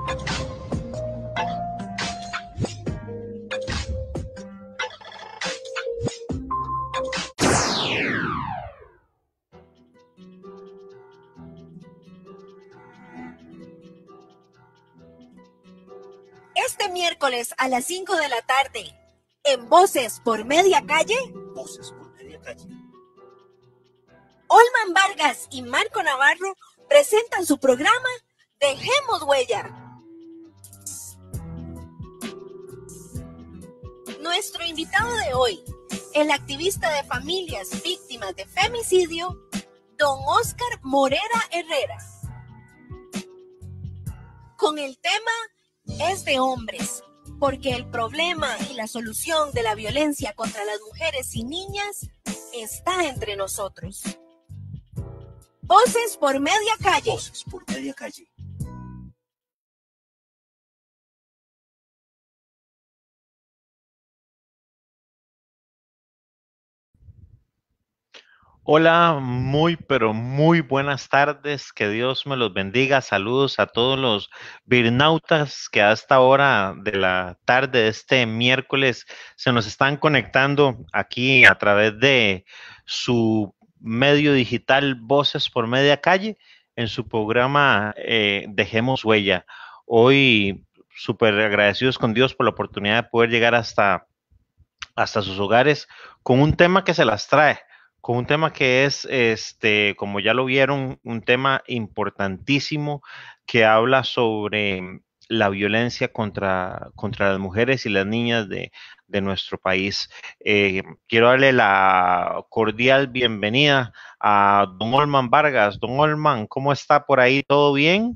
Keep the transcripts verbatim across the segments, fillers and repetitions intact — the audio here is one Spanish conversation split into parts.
Este miércoles a las cinco de la tarde, en Voces por Media Calle, Voces por Media Calle, Olman Vargas y Marco Navarro presentan su programa Dejemos Huella. Nuestro invitado de hoy, el activista de familias víctimas de femicidio, don Óscar Morera Herrera. Con el tema Es de hombres, porque el problema y la solución de la violencia contra las mujeres y niñas está entre nosotros. Voces por Media Calle. Voces por Media Calle. Hola, muy pero muy buenas tardes, que Dios me los bendiga. Saludos a todos los birnautas que a esta hora de la tarde de este miércoles se nos están conectando aquí a través de su medio digital Voces por Media Calle en su programa eh, Dejemos Huella. Hoy súper agradecidos con Dios por la oportunidad de poder llegar hasta, hasta sus hogares con un tema que se las trae. Con un tema que es, este, como ya lo vieron, un tema importantísimo que habla sobre la violencia contra, contra las mujeres y las niñas de, de nuestro país. Eh, quiero darle la cordial bienvenida a don Olman Vargas. Don Olman, ¿cómo está por ahí? ¿Todo bien?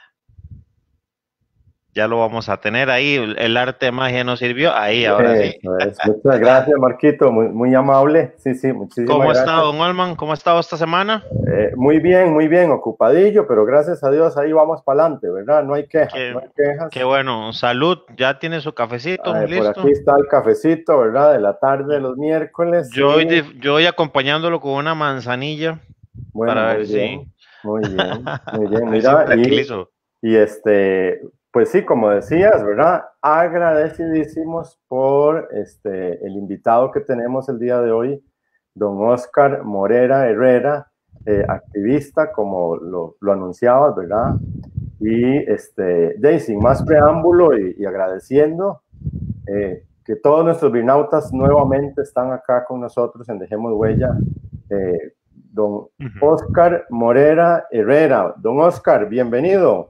Ya lo vamos a tener ahí, el arte de magia nos sirvió, ahí ahora sí. Pues, muchas gracias, Marquito, muy, muy amable. Sí, sí, muchísimas ¿Cómo gracias. está, don Olman? ¿Cómo ha estado esta semana? Eh, muy bien, muy bien, ocupadillo, pero gracias a Dios ahí vamos para adelante, ¿verdad? No hay quejas, Qué, no hay quejas. Qué bueno, salud, ya tiene su cafecito, Eh, listo. por aquí está el cafecito, ¿verdad? De la tarde de los miércoles. Yo, y... voy, yo voy acompañándolo con una manzanilla bueno, para muy ver bien, si... muy bien, muy bien, Ahí se mira, y, tranquilizo. y este... Pues sí, como decías, ¿verdad? Agradecidísimos por este, el invitado que tenemos el día de hoy, don Óscar Morera Herrera, eh, activista, como lo, lo anunciabas, ¿verdad? Y este, de, sin más preámbulo y, y agradeciendo eh, que todos nuestros birnautas nuevamente están acá con nosotros en Dejemos Huella. Eh, don uh-huh. Óscar Morera Herrera. Don Óscar, bienvenido.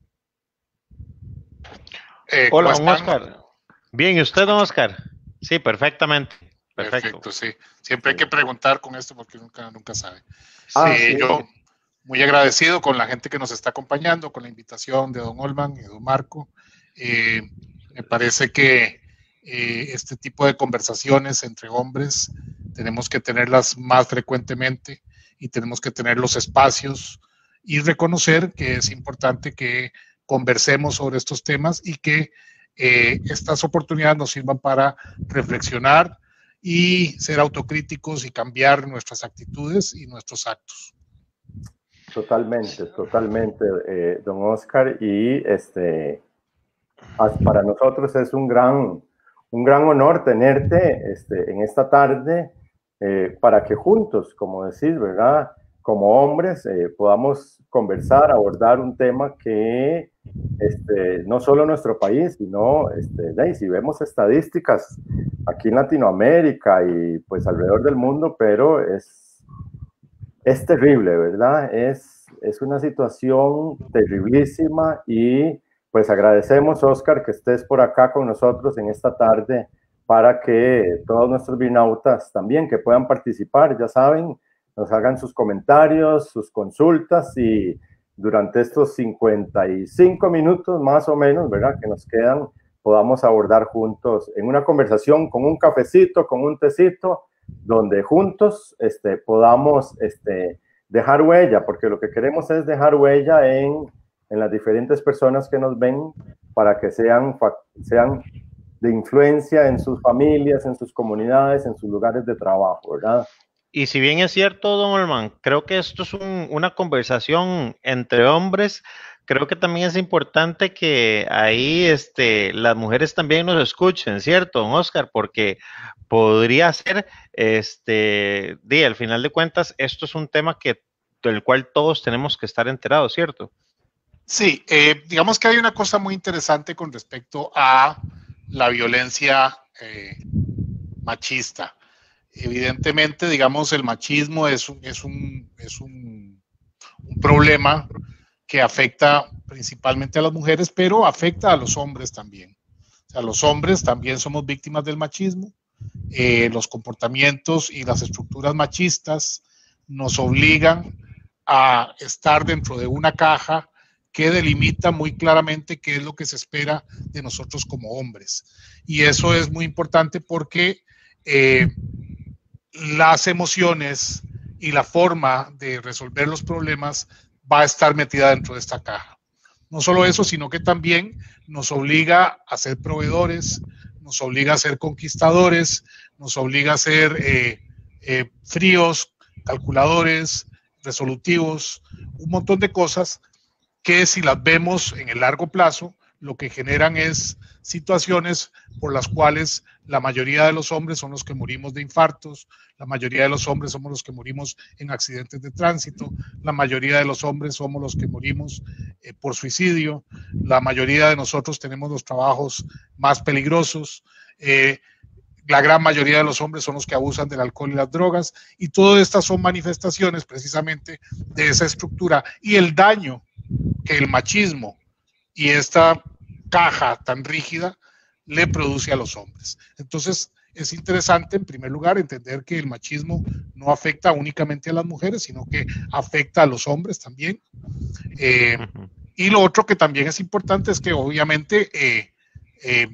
Eh, Hola, don Óscar. Bien, ¿y usted, don Óscar? Sí, perfectamente. Perfecto. Perfecto, sí. Siempre hay que preguntar con esto porque nunca, nunca sabe. Ah, eh, sí. Yo muy agradecido con la gente que nos está acompañando, con la invitación de don Olman y don Marco. Eh, me parece que eh, este tipo de conversaciones entre hombres tenemos que tenerlas más frecuentemente y tenemos que tener los espacios y reconocer que es importante que conversemos sobre estos temas y que eh, estas oportunidades nos sirvan para reflexionar y ser autocríticos y cambiar nuestras actitudes y nuestros actos. Totalmente, totalmente, eh, don Óscar, y este, para nosotros es un gran, un gran honor tenerte este, en esta tarde eh, para que juntos, como decís, ¿verdad?, como hombres eh, podamos conversar, abordar un tema que este, no solo en nuestro país, sino, este, si vemos estadísticas aquí en Latinoamérica y pues alrededor del mundo, pero es, es terrible, ¿verdad? Es, es una situación terriblísima y pues agradecemos, Óscar, que estés por acá con nosotros en esta tarde para que todos nuestros birnautas también que puedan participar, ya saben, nos hagan sus comentarios, sus consultas y durante estos cincuenta y cinco minutos más o menos, ¿verdad?, que nos quedan, podamos abordar juntos en una conversación con un cafecito, con un tecito, donde juntos este, podamos este, dejar huella, porque lo que queremos es dejar huella en, en las diferentes personas que nos ven para que sean, sean de influencia en sus familias, en sus comunidades, en sus lugares de trabajo, ¿verdad? Y si bien es cierto, don Olman, creo que esto es un, una conversación entre hombres, creo que también es importante que ahí este, las mujeres también nos escuchen, ¿cierto, don Oscar? Porque podría ser, este, di, al final de cuentas, esto es un tema que, del cual todos tenemos que estar enterados, ¿cierto? Sí, eh, digamos que hay una cosa muy interesante con respecto a la violencia eh, machista. Evidentemente, digamos, el machismo es un, es un, es un, un problema que afecta principalmente a las mujeres, pero afecta a los hombres también. O sea, los hombres también somos víctimas del machismo. Eh, los comportamientos y las estructuras machistas nos obligan a estar dentro de una caja que delimita muy claramente qué es lo que se espera de nosotros como hombres. Y eso es muy importante porque eh, las emociones y la forma de resolver los problemas va a estar metida dentro de esta caja. No solo eso, sino que también nos obliga a ser proveedores, nos obliga a ser conquistadores, nos obliga a ser eh, eh, fríos, calculadores, resolutivos, un montón de cosas que si las vemos en el largo plazo, lo que generan es situaciones por las cuales la mayoría de los hombres son los que morimos de infartos, la mayoría de los hombres somos los que morimos en accidentes de tránsito, la mayoría de los hombres somos los que morimos eh, por suicidio, la mayoría de nosotros tenemos los trabajos más peligrosos, eh, la gran mayoría de los hombres son los que abusan del alcohol y las drogas, y todas estas son manifestaciones precisamente de esa estructura y el daño que el machismo y esta caja tan rígida le produce a los hombres. Entonces, es interesante, en primer lugar, entender que el machismo no afecta únicamente a las mujeres, sino que afecta a los hombres también. Eh, y lo otro que también es importante es que, obviamente, eh, eh,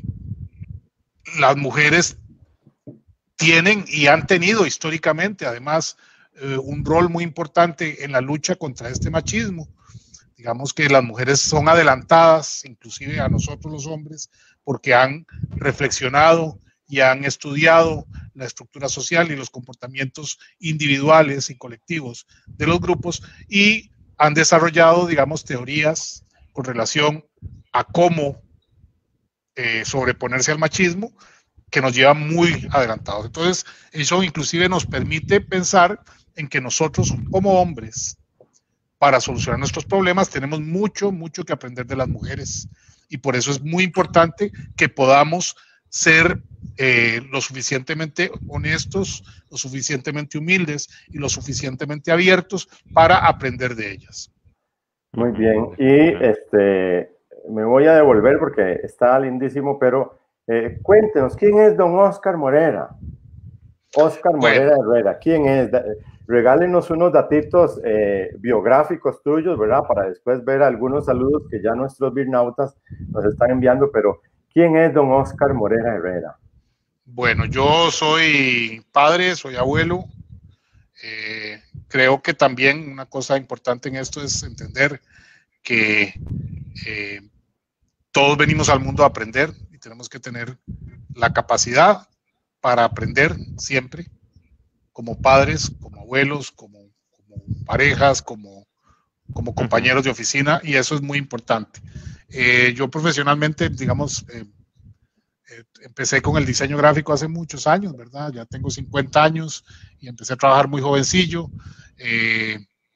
las mujeres tienen y han tenido históricamente, además, eh, un rol muy importante en la lucha contra este machismo. Digamos que las mujeres son adelantadas, inclusive a nosotros los hombres, porque han reflexionado y han estudiado la estructura social y los comportamientos individuales y colectivos de los grupos y han desarrollado, digamos, teorías con relación a cómo eh, sobreponerse al machismo que nos llevan muy adelantados. Entonces, eso inclusive nos permite pensar en que nosotros como hombres, para solucionar nuestros problemas, tenemos mucho, mucho que aprender de las mujeres. Y por eso es muy importante que podamos ser eh, lo suficientemente honestos, lo suficientemente humildes y lo suficientemente abiertos para aprender de ellas. Muy bien. Y este, me voy a devolver porque está lindísimo, pero eh, cuéntenos, ¿quién es don Oscar Morera? Oscar Morera bueno. Herrera, ¿quién es? Regálenos unos datitos eh, biográficos tuyos, ¿verdad? Para después ver algunos saludos que ya nuestros birnautas nos están enviando, pero ¿quién es don Oscar Morera Herrera? Bueno, yo soy padre, soy abuelo. Eh, creo que también una cosa importante en esto es entender que eh, todos venimos al mundo a aprender y tenemos que tener la capacidad para aprender siempre, como padres, como abuelos, como, como parejas, como, como compañeros de oficina, y eso es muy importante. Eh, yo profesionalmente, digamos, eh, eh, empecé con el diseño gráfico hace muchos años, ¿verdad? Ya tengo cincuenta años y empecé a trabajar muy jovencillo. Eh,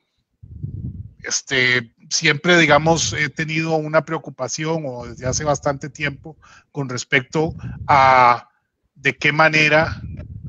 este, siempre, digamos, he tenido una preocupación, o desde hace bastante tiempo, con respecto a de qué manera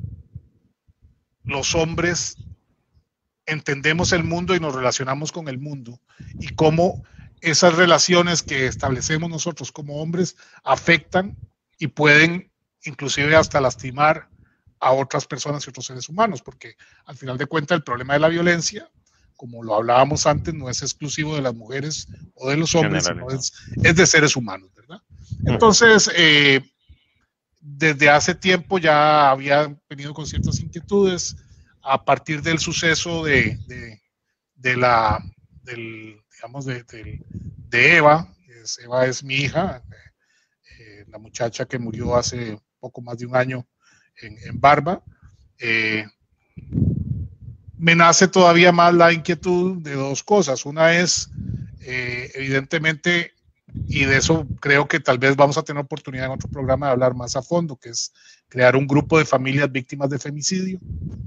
los hombres entendemos el mundo y nos relacionamos con el mundo, y cómo esas relaciones que establecemos nosotros como hombres afectan y pueden inclusive hasta lastimar a otras personas y otros seres humanos, porque al final de cuentas el problema de la violencia, como lo hablábamos antes, no es exclusivo de las mujeres o de los hombres, sino es, es de seres humanos, ¿verdad? Entonces, eh, desde hace tiempo ya había venido con ciertas inquietudes a partir del suceso de, de, de la, del, digamos, de, de, de Eva. Es, Eva es mi hija, eh, la muchacha que murió hace poco más de un año en, en Barba. Eh, me nace todavía más la inquietud de dos cosas. Una es eh, evidentemente, y de eso creo que tal vez vamos a tener oportunidad en otro programa de hablar más a fondo, que es crear un grupo de familias víctimas de femicidio,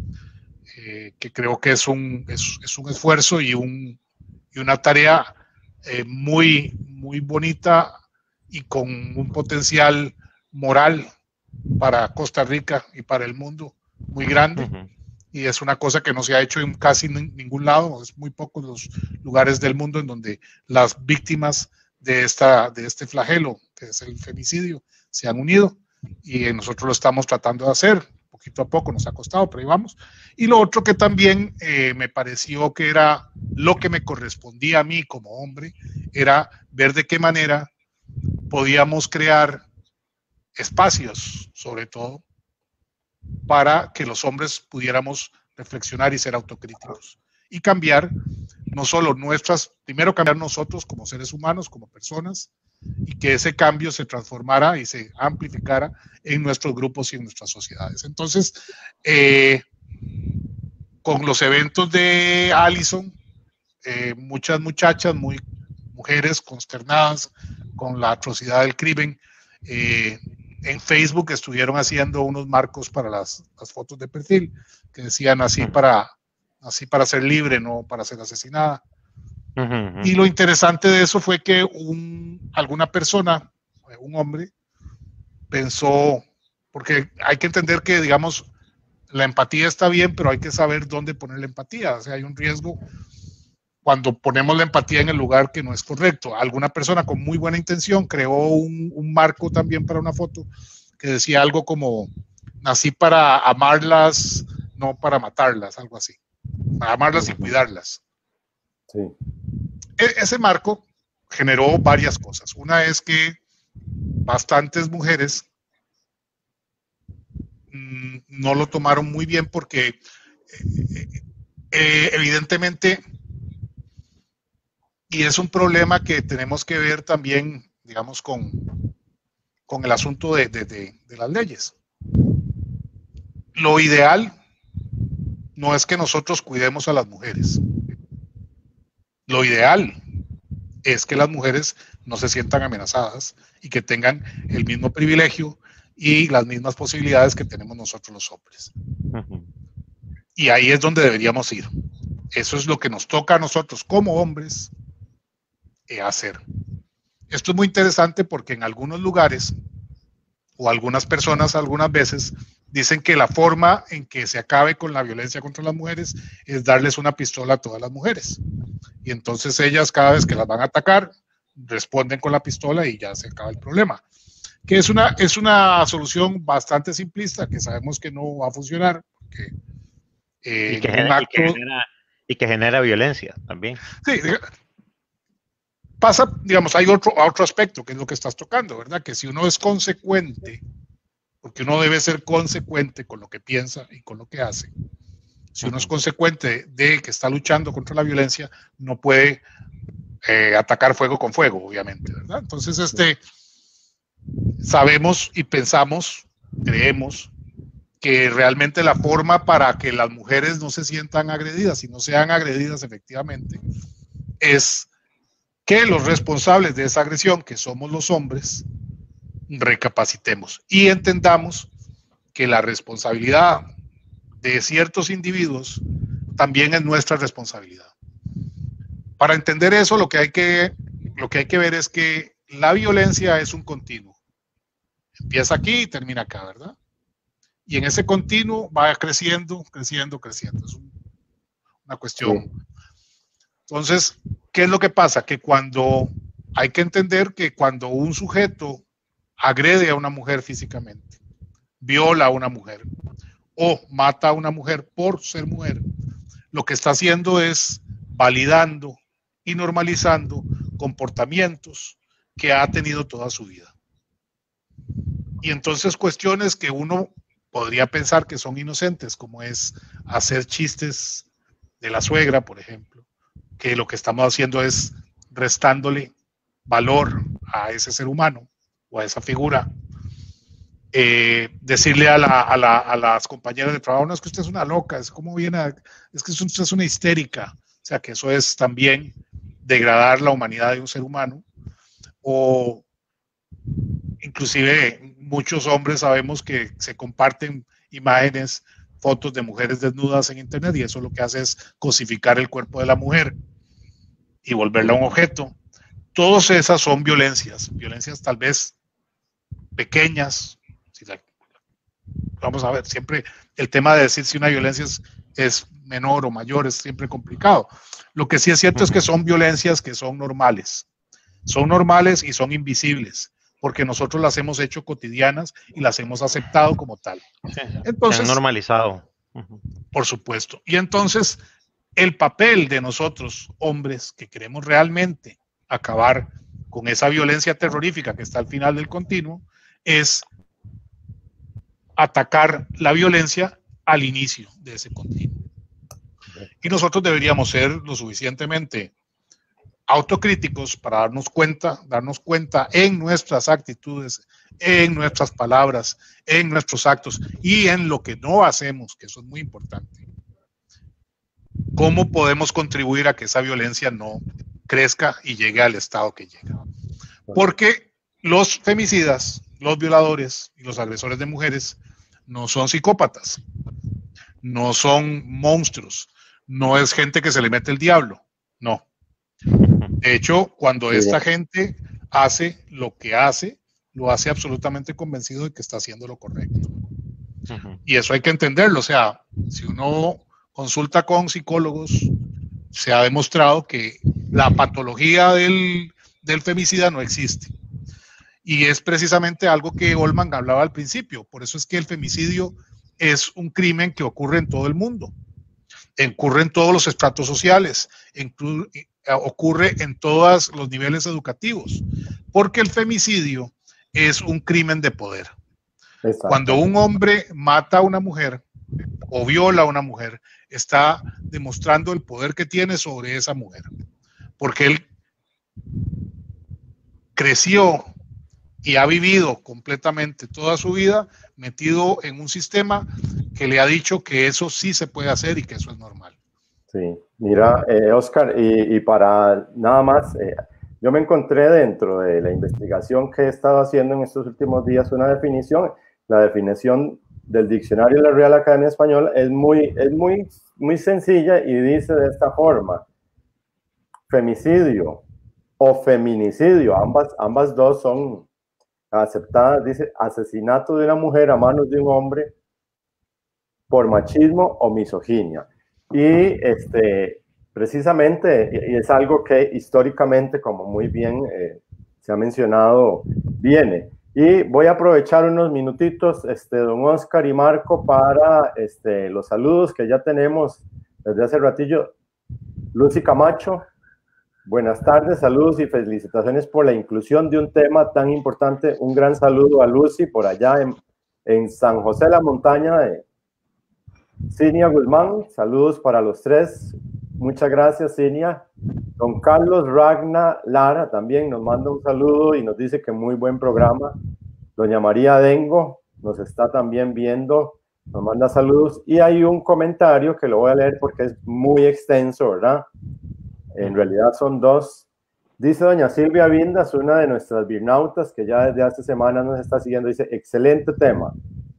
eh, que creo que es un, es, es un esfuerzo y, un, y una tarea eh, muy, muy bonita y con un potencial moral para Costa Rica y para el mundo muy grande. Uh-huh. Y es una cosa que no se ha hecho en casi ningún lado, es muy pocos los lugares del mundo en donde las víctimas de, esta, de este flagelo, que es el femicidio, se han unido, y nosotros lo estamos tratando de hacer, poquito a poco, nos ha costado, pero ahí vamos. Y lo otro que también eh, me pareció que era lo que me correspondía a mí como hombre, era ver de qué manera podíamos crear espacios, sobre todo, para que los hombres pudiéramos reflexionar y ser autocríticos y cambiar no solo nuestras, primero cambiar nosotros como seres humanos, como personas, y que ese cambio se transformara y se amplificara en nuestros grupos y en nuestras sociedades. Entonces, eh, con los eventos de Allison, eh, muchas muchachas, muy, mujeres consternadas con la atrocidad del crimen, eh, en Facebook estuvieron haciendo unos marcos para las, las fotos de perfil que decían así para, así para ser libre, no para ser asesinada. Uh-huh. Y lo interesante de eso fue que un, alguna persona, un hombre, pensó, porque hay que entender que, digamos, la empatía está bien, pero hay que saber dónde poner la empatía. O sea, hay un riesgo cuando ponemos la empatía en el lugar que no es correcto. Alguna persona con muy buena intención creó un, un marco también para una foto que decía algo como: nací para amarlas, no para matarlas, algo así. Para amarlas y cuidarlas. Sí. E- ese marco generó varias cosas. Una es que bastantes mujeres mmm, no lo tomaron muy bien porque eh, eh, evidentemente, y es un problema que tenemos que ver también, digamos, con, con el asunto de, de, de, de las leyes. Lo ideal no es que nosotros cuidemos a las mujeres. Lo ideal es que las mujeres no se sientan amenazadas y que tengan el mismo privilegio y las mismas posibilidades que tenemos nosotros los hombres. Uh-huh. Y ahí es donde deberíamos ir. Eso es lo que nos toca a nosotros como hombres hacer. Esto es muy interesante porque en algunos lugares o algunas personas algunas veces dicen que la forma en que se acabe con la violencia contra las mujeres es darles una pistola a todas las mujeres, y entonces ellas cada vez que las van a atacar responden con la pistola y ya se acaba el problema, que es una, es una solución bastante simplista que sabemos que no va a funcionar porque, eh, y, que genera, acto, y, que genera, y que genera violencia también. Sí, pasa, digamos, hay otro, otro aspecto que es lo que estás tocando, ¿verdad? Que si uno es consecuente, porque uno debe ser consecuente con lo que piensa y con lo que hace, si uno es consecuente de que está luchando contra la violencia, no puede eh, atacar fuego con fuego, obviamente, ¿verdad? Entonces, este, sabemos y pensamos, creemos, que realmente la forma para que las mujeres no se sientan agredidas y no sean agredidas efectivamente es que los responsables de esa agresión, que somos los hombres, recapacitemos y entendamos que la responsabilidad de ciertos individuos también es nuestra responsabilidad. Para entender eso, lo que hay que, lo que, hay que ver es que la violencia es un continuo. Empieza aquí y termina acá, ¿verdad? Y en ese continuo va creciendo, creciendo, creciendo. Es un, una cuestión. Sí. Entonces, ¿qué es lo que pasa? Que cuando hay que entender que cuando un sujeto agrede a una mujer físicamente, viola a una mujer o mata a una mujer por ser mujer, lo que está haciendo es validando y normalizando comportamientos que ha tenido toda su vida. Y entonces cuestiones que uno podría pensar que son inocentes, como es hacer chistes de la suegra, por ejemplo, que lo que estamos haciendo es restándole valor a ese ser humano o a esa figura. Eh, decirle a, la, a, la, a las compañeras de trabajo, no, es que usted es una loca, es como viene, a, es que usted es una histérica. O sea, que eso es también degradar la humanidad de un ser humano, o inclusive muchos hombres sabemos que se comparten imágenes, fotos de mujeres desnudas en internet, y eso lo que hace es cosificar el cuerpo de la mujer y volverla un objeto. Todas esas son violencias, violencias tal vez pequeñas. Si la, vamos a ver, siempre el tema de decir si una violencia es, es menor o mayor es siempre complicado. Lo que sí es cierto es que son violencias que son normales. Son normales y son invisibles, porque nosotros las hemos hecho cotidianas y las hemos aceptado como tal. Sí, entonces, se han normalizado. Uh-huh. Por supuesto. Y entonces, el papel de nosotros, hombres, que queremos realmente acabar con esa violencia terrorífica que está al final del continuo, es atacar la violencia al inicio de ese continuo. Y nosotros deberíamos ser lo suficientemente autocríticos para darnos cuenta, darnos cuenta en nuestras actitudes, en nuestras palabras, en nuestros actos y en lo que no hacemos, que eso es muy importante. ¿Cómo podemos contribuir a que esa violencia no crezca y llegue al estado que llega? Porque los femicidas, los violadores y los agresores de mujeres no son psicópatas, no son monstruos, no es gente que se le mete el diablo, no. De hecho, cuando esta gente hace lo que hace, lo hace absolutamente convencido de que está haciendo lo correcto. Uh-huh. Y eso hay que entenderlo. O sea, si uno consulta con psicólogos, se ha demostrado que la patología del, del femicida no existe. Y es precisamente algo que Goldman hablaba al principio. Por eso es que el femicidio es un crimen que ocurre en todo el mundo. Ocurre en todos los estratos sociales, inclu- ocurre en todos los niveles educativos, porque el femicidio es un crimen de poder. Exacto. Cuando un hombre mata a una mujer o viola a una mujer, está demostrando el poder que tiene sobre esa mujer, porque él creció y ha vivido completamente toda su vida metido en un sistema que le ha dicho que eso sí se puede hacer y que eso es normal. Sí, mira, eh, Oscar, y, y para nada más, eh, yo me encontré dentro de la investigación que he estado haciendo en estos últimos días una definición. La definición del diccionario de la Real Academia Española es muy, es muy, muy sencilla y dice de esta forma: femicidio o feminicidio, ambas, ambas dos son aceptadas. Dice asesinato de una mujer a manos de un hombre por machismo o misoginia. Y este, precisamente, y es algo que históricamente, como muy bien eh, se ha mencionado, viene. Y voy a aprovechar unos minutitos, este, don Oscar y Marco, para este, los saludos que ya tenemos desde hace ratillo. Lucy Camacho, buenas tardes, saludos y felicitaciones por la inclusión de un tema tan importante. Un gran saludo a Lucy por allá en, en San José de la Montaña. De Cinia Guzmán, saludos para los tres. Muchas gracias, Cinia. Don Carlos Ragna Lara también nos manda un saludo y nos dice que muy buen programa. Doña María Dengo nos está también viendo, nos manda saludos. Y hay un comentario que lo voy a leer porque es muy extenso, ¿verdad? En realidad son dos. Dice doña Silvia Vindas, una de nuestras birnautas que ya desde hace semanas nos está siguiendo, dice: excelente tema.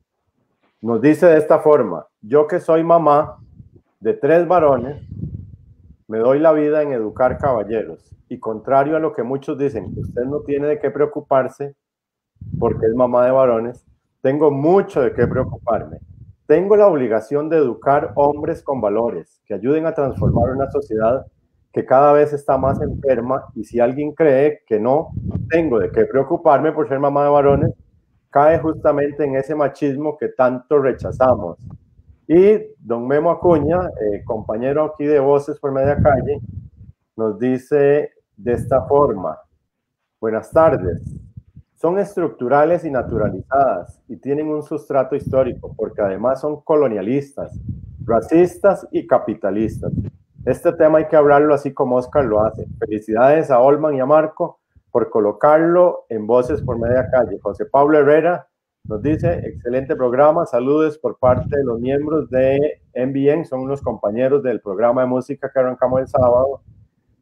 Nos dice de esta forma: yo que soy mamá de tres varones, me doy la vida en educar caballeros. Y contrario a lo que muchos dicen, usted no tiene de qué preocuparse porque es mamá de varones, tengo mucho de qué preocuparme. Tengo la obligación de educar hombres con valores que ayuden a transformar una sociedad que cada vez está más enferma. Y si alguien cree que no tengo de qué preocuparme por ser mamá de varones, cae justamente en ese machismo que tanto rechazamos. Y don Memo Acuña, eh, compañero aquí de Voces por Media Calle, nos dice de esta forma: buenas tardes. Son estructurales y naturalizadas y tienen un sustrato histórico, porque además son colonialistas, racistas y capitalistas. Este tema hay que hablarlo así como Oscar lo hace. Felicidades a Olman y a Marco por colocarlo en Voces por Media Calle. José Pablo Herrera nos dice: excelente programa, saludos por parte de los miembros de M B N, son unos compañeros del programa de música que arrancamos el sábado.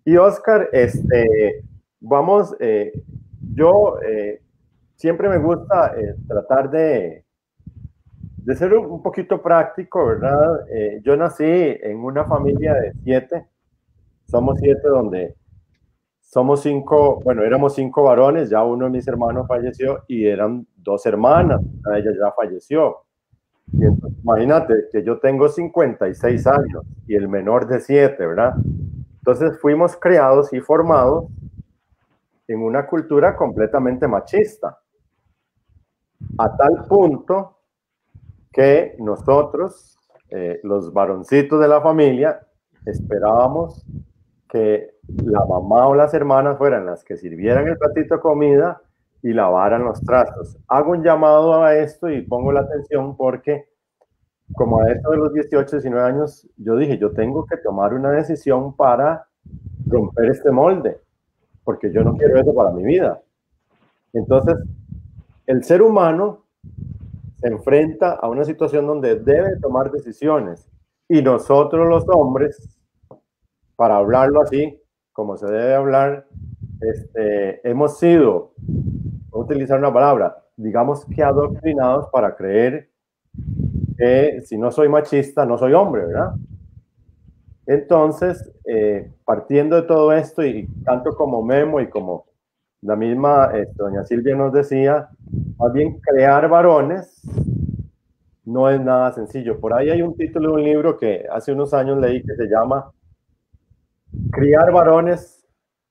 Y Oscar, este, vamos, eh, yo eh, siempre me gusta eh, tratar de, de ser un, un poquito práctico, ¿verdad? Eh, yo nací en una familia de siete, somos siete donde somos cinco, bueno, éramos cinco varones, ya uno de mis hermanos falleció y eran dos hermanas, una de ellas ya falleció. Y entonces, imagínate que yo tengo cincuenta y seis años y el menor de siete, ¿verdad? Entonces fuimos creados y formados en una cultura completamente machista, a tal punto que nosotros, eh, los varoncitos de la familia, esperábamos que la mamá o las hermanas fueran las que sirvieran el platito de comida y lavaran los trastos. Hago un llamado a esto y pongo la atención porque como a eso de los dieciocho, diecinueve años, yo dije, yo tengo que tomar una decisión para romper este molde, porque yo no quiero eso para mi vida. Entonces, el ser humano se enfrenta a una situación donde debe tomar decisiones y nosotros los hombres, para hablarlo así, como se debe hablar, este, hemos sido, voy a utilizar una palabra, digamos que adoctrinados para creer que si no soy machista, no soy hombre, ¿verdad? Entonces, eh, partiendo de todo esto, y tanto como Memo y como la misma eh, doña Silvia nos decía, más bien crear varones no es nada sencillo. Por ahí hay un título de un libro que hace unos años leí que se llama Criar varones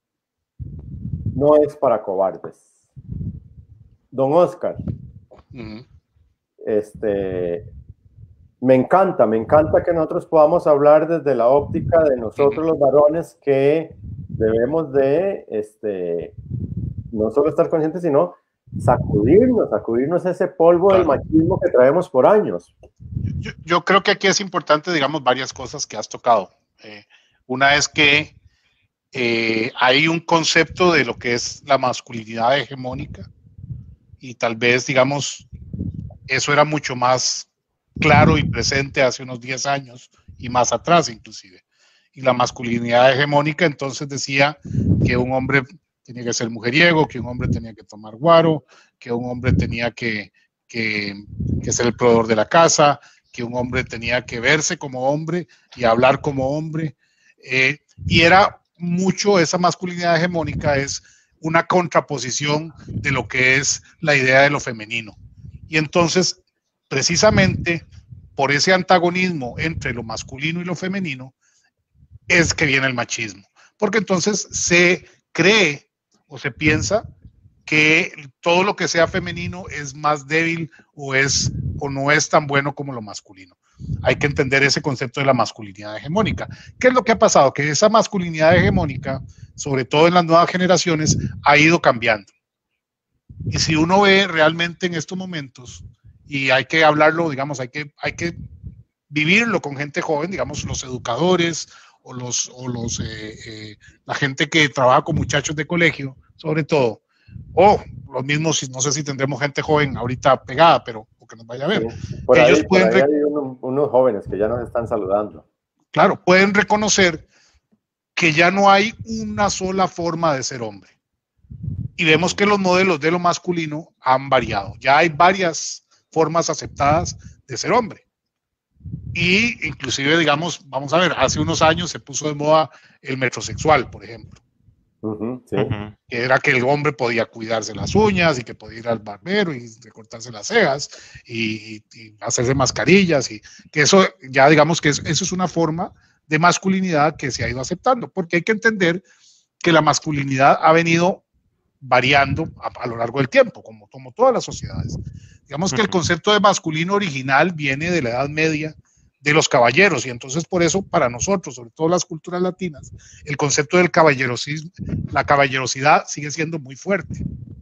no es para cobardes. Don Oscar, uh-huh. este, me encanta, me encanta que nosotros podamos hablar desde la óptica de nosotros uh-huh. los varones que debemos de, este, no solo estar conscientes, sino sacudirnos, sacudirnos ese polvo claro. del machismo que traemos por años. Yo, yo creo que aquí es importante, digamos, varias cosas que has tocado. Eh, una es que eh, hay un concepto de lo que es la masculinidad hegemónica y tal vez, digamos, eso era mucho más claro y presente hace unos diez años y más atrás inclusive. Y la masculinidad hegemónica entonces decía que un hombre tenía que ser mujeriego, que un hombre tenía que tomar guaro, que un hombre tenía que, que, que ser el proveedor de la casa, que un hombre tenía que verse como hombre y hablar como hombre. Eh, y era mucho, esa masculinidad hegemónica es una contraposición de lo que es la idea de lo femenino. Y entonces, precisamente por ese antagonismo entre lo masculino y lo femenino, es que viene el machismo. Porque entonces se cree o se piensa que todo lo que sea femenino es más débil o, es, o no es tan bueno como lo masculino. Hay que entender ese concepto de la masculinidad hegemónica. ¿Qué es lo que ha pasado? Que esa masculinidad hegemónica, sobre todo en las nuevas generaciones, ha ido cambiando. Y si uno ve realmente en estos momentos, y hay que hablarlo, digamos, hay que, hay que vivirlo con gente joven, digamos, los educadores o, los, o los, eh, eh, la gente que trabaja con muchachos de colegio, sobre todo, o los mismos, no sé si tendremos gente joven ahorita pegada, pero que nos vaya a ver. Sí, por ahí, ellos pueden por ahí hay unos, unos jóvenes que ya nos están saludando. Claro, pueden reconocer que ya no hay una sola forma de ser hombre. Y vemos que los modelos de lo masculino han variado. Ya hay varias formas aceptadas de ser hombre. Y inclusive, digamos, vamos a ver, hace unos años se puso de moda el metrosexual, por ejemplo. Uh-huh, sí. Uh-huh. Que era que el hombre podía cuidarse las uñas y que podía ir al barbero y recortarse las cejas y, y hacerse mascarillas y que eso ya digamos que es, eso es una forma de masculinidad que se ha ido aceptando, porque hay que entender que la masculinidad ha venido variando a, a lo largo del tiempo, como, como todas las sociedades. Digamos que el concepto de masculino original viene de la Edad Media, de los caballeros, y entonces por eso para nosotros, sobre todo las culturas latinas, el concepto del caballerosismo, la caballerosidad sigue siendo muy fuerte.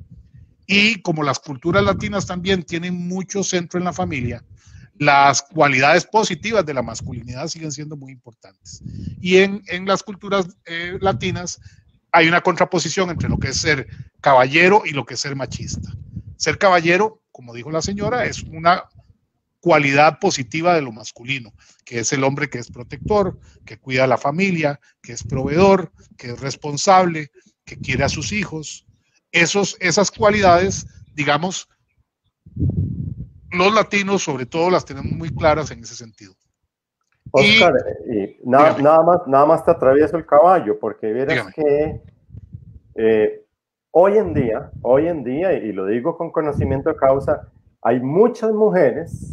Y como las culturas latinas también tienen mucho centro en la familia, las cualidades positivas de la masculinidad siguen siendo muy importantes. Y en, en las culturas eh, latinas hay una contraposición entre lo que es ser caballero y lo que es ser machista. Ser caballero, como dijo la señora, es una cualidad positiva de lo masculino, que es el hombre que es protector, que cuida a la familia, que es proveedor, que es responsable, que quiere a sus hijos. Esos, esas cualidades, digamos, los latinos sobre todo las tenemos muy claras en ese sentido. Oscar, y, y na, nada, más, nada más te atravieso el caballo, porque vieras dígame. que eh, hoy en día, hoy en día, y lo digo con conocimiento de causa, hay muchas mujeres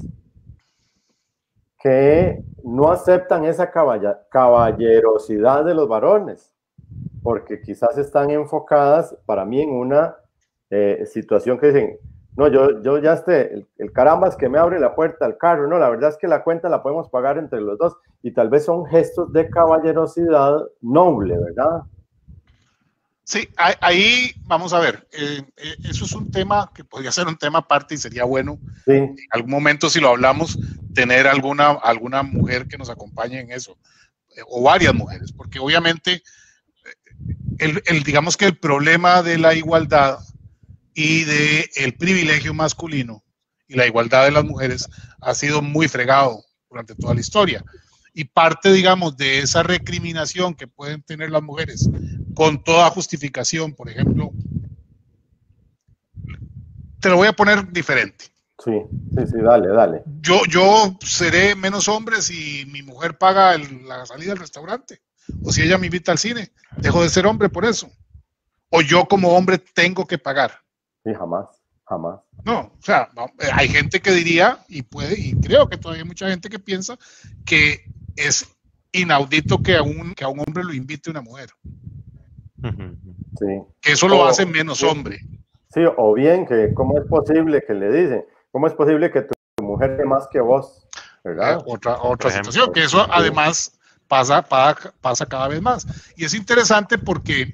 que no aceptan esa caballa, caballerosidad de los varones, porque quizás están enfocadas, para mí, en una eh, situación que dicen, no, yo, yo ya esté, el, el caramba es que me abre la puerta al carro, no, la verdad es que la cuenta la podemos pagar entre los dos, y tal vez son gestos de caballerosidad noble, ¿verdad? Sí, ahí vamos a ver, eh, eh, eso es un tema que podría ser un tema aparte y sería bueno, sí, en algún momento si lo hablamos, tener alguna, alguna mujer que nos acompañe en eso, eh, o varias mujeres, porque obviamente, el, el, digamos que el problema de la igualdad y del privilegio masculino y la igualdad de las mujeres ha sido muy fregado durante toda la historia. Y parte, digamos, de esa recriminación que pueden tener las mujeres con toda justificación, por ejemplo, te lo voy a poner diferente. Sí, sí, sí, dale, dale. Yo, yo seré menos hombre si mi mujer paga el, la salida al restaurante, o si ella me invita al cine, dejo de ser hombre por eso. O yo como hombre tengo que pagar. Sí, jamás, jamás. No, o sea, hay gente que diría, y puede, y creo que todavía hay mucha gente que piensa que es inaudito que a un, que a un hombre lo invite una mujer. Sí. Que eso lo o, hace menos sí, hombre. Sí, o bien que cómo es posible que le dicen, cómo es posible que tu mujer dé más que vos, ¿verdad? Eh, otra otra situación, que eso además pasa, pasa, pasa cada vez más. Y es interesante porque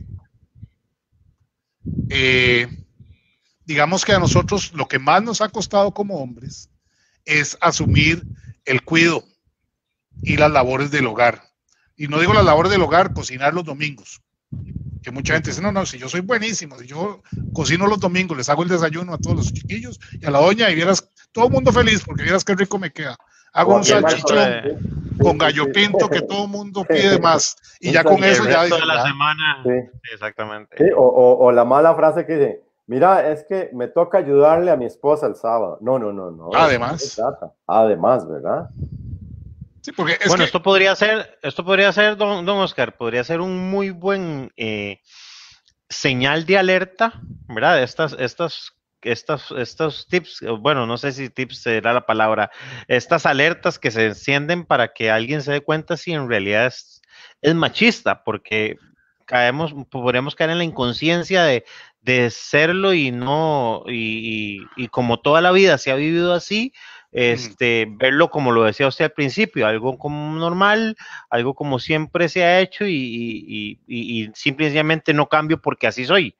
eh, digamos que a nosotros lo que más nos ha costado como hombres es asumir el cuidado y las labores del hogar. Y no digo las labores del hogar, cocinar los domingos. Que mucha gente dice, no, no, si yo soy buenísimo, si yo cocino los domingos, les hago el desayuno a todos los chiquillos y a la doña y vieras, todo el mundo feliz porque vieras qué rico me queda. Hago un salchichón con gallo pinto que todo el mundo pide más. Y ya con eso ya dice, la semana. Sí. Sí, exactamente. Sí, o, o, o la mala frase que dice, mira, es que me toca ayudarle a mi esposa el sábado. No, no, no, no. Además. Además, ¿verdad? Sí, porque es bueno, que... esto podría ser, esto podría ser, don, don Oscar, podría ser un muy buen eh, señal de alerta, ¿verdad? Estas, estas, estas, estos tips, bueno, no sé si tips será la palabra, estas alertas que se encienden para que alguien se dé cuenta si en realidad es, es machista, porque caemos, podríamos caer en la inconsciencia de, de serlo y no, y, y, y como toda la vida se ha vivido así, este, mm. verlo como lo decía usted al principio, algo como normal, algo como siempre se ha hecho y, y, y, y simplemente no cambio porque así soy.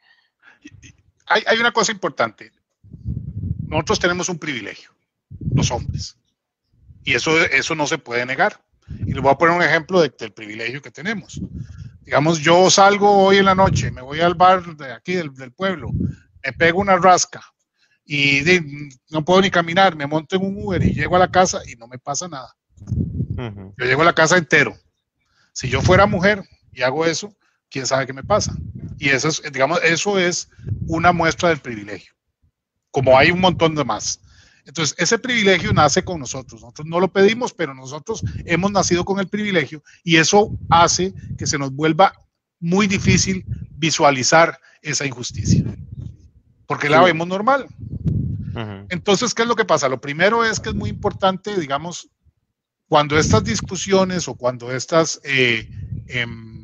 Hay, hay una cosa importante, nosotros tenemos un privilegio, los hombres, y eso, eso no se puede negar, y les voy a poner un ejemplo de, del privilegio que tenemos. Digamos, yo salgo hoy en la noche, me voy al bar de aquí del, del pueblo, me pego una rasca, y de, no puedo ni caminar, me monto en un Uber y llego a la casa y no me pasa nada. Uh-huh. Yo llego a la casa entero. Si yo fuera mujer y hago eso, quién sabe qué me pasa. Y eso es, digamos, eso es una muestra del privilegio, como hay un montón de más. Entonces, ese privilegio nace con nosotros. Nosotros no lo pedimos, pero nosotros hemos nacido con el privilegio y eso hace que se nos vuelva muy difícil visualizar esa injusticia, porque sí. La vemos normal. Uh-huh. Entonces, ¿qué es lo que pasa? Lo primero es que es muy importante, digamos, cuando estas discusiones o cuando estas eh, eh,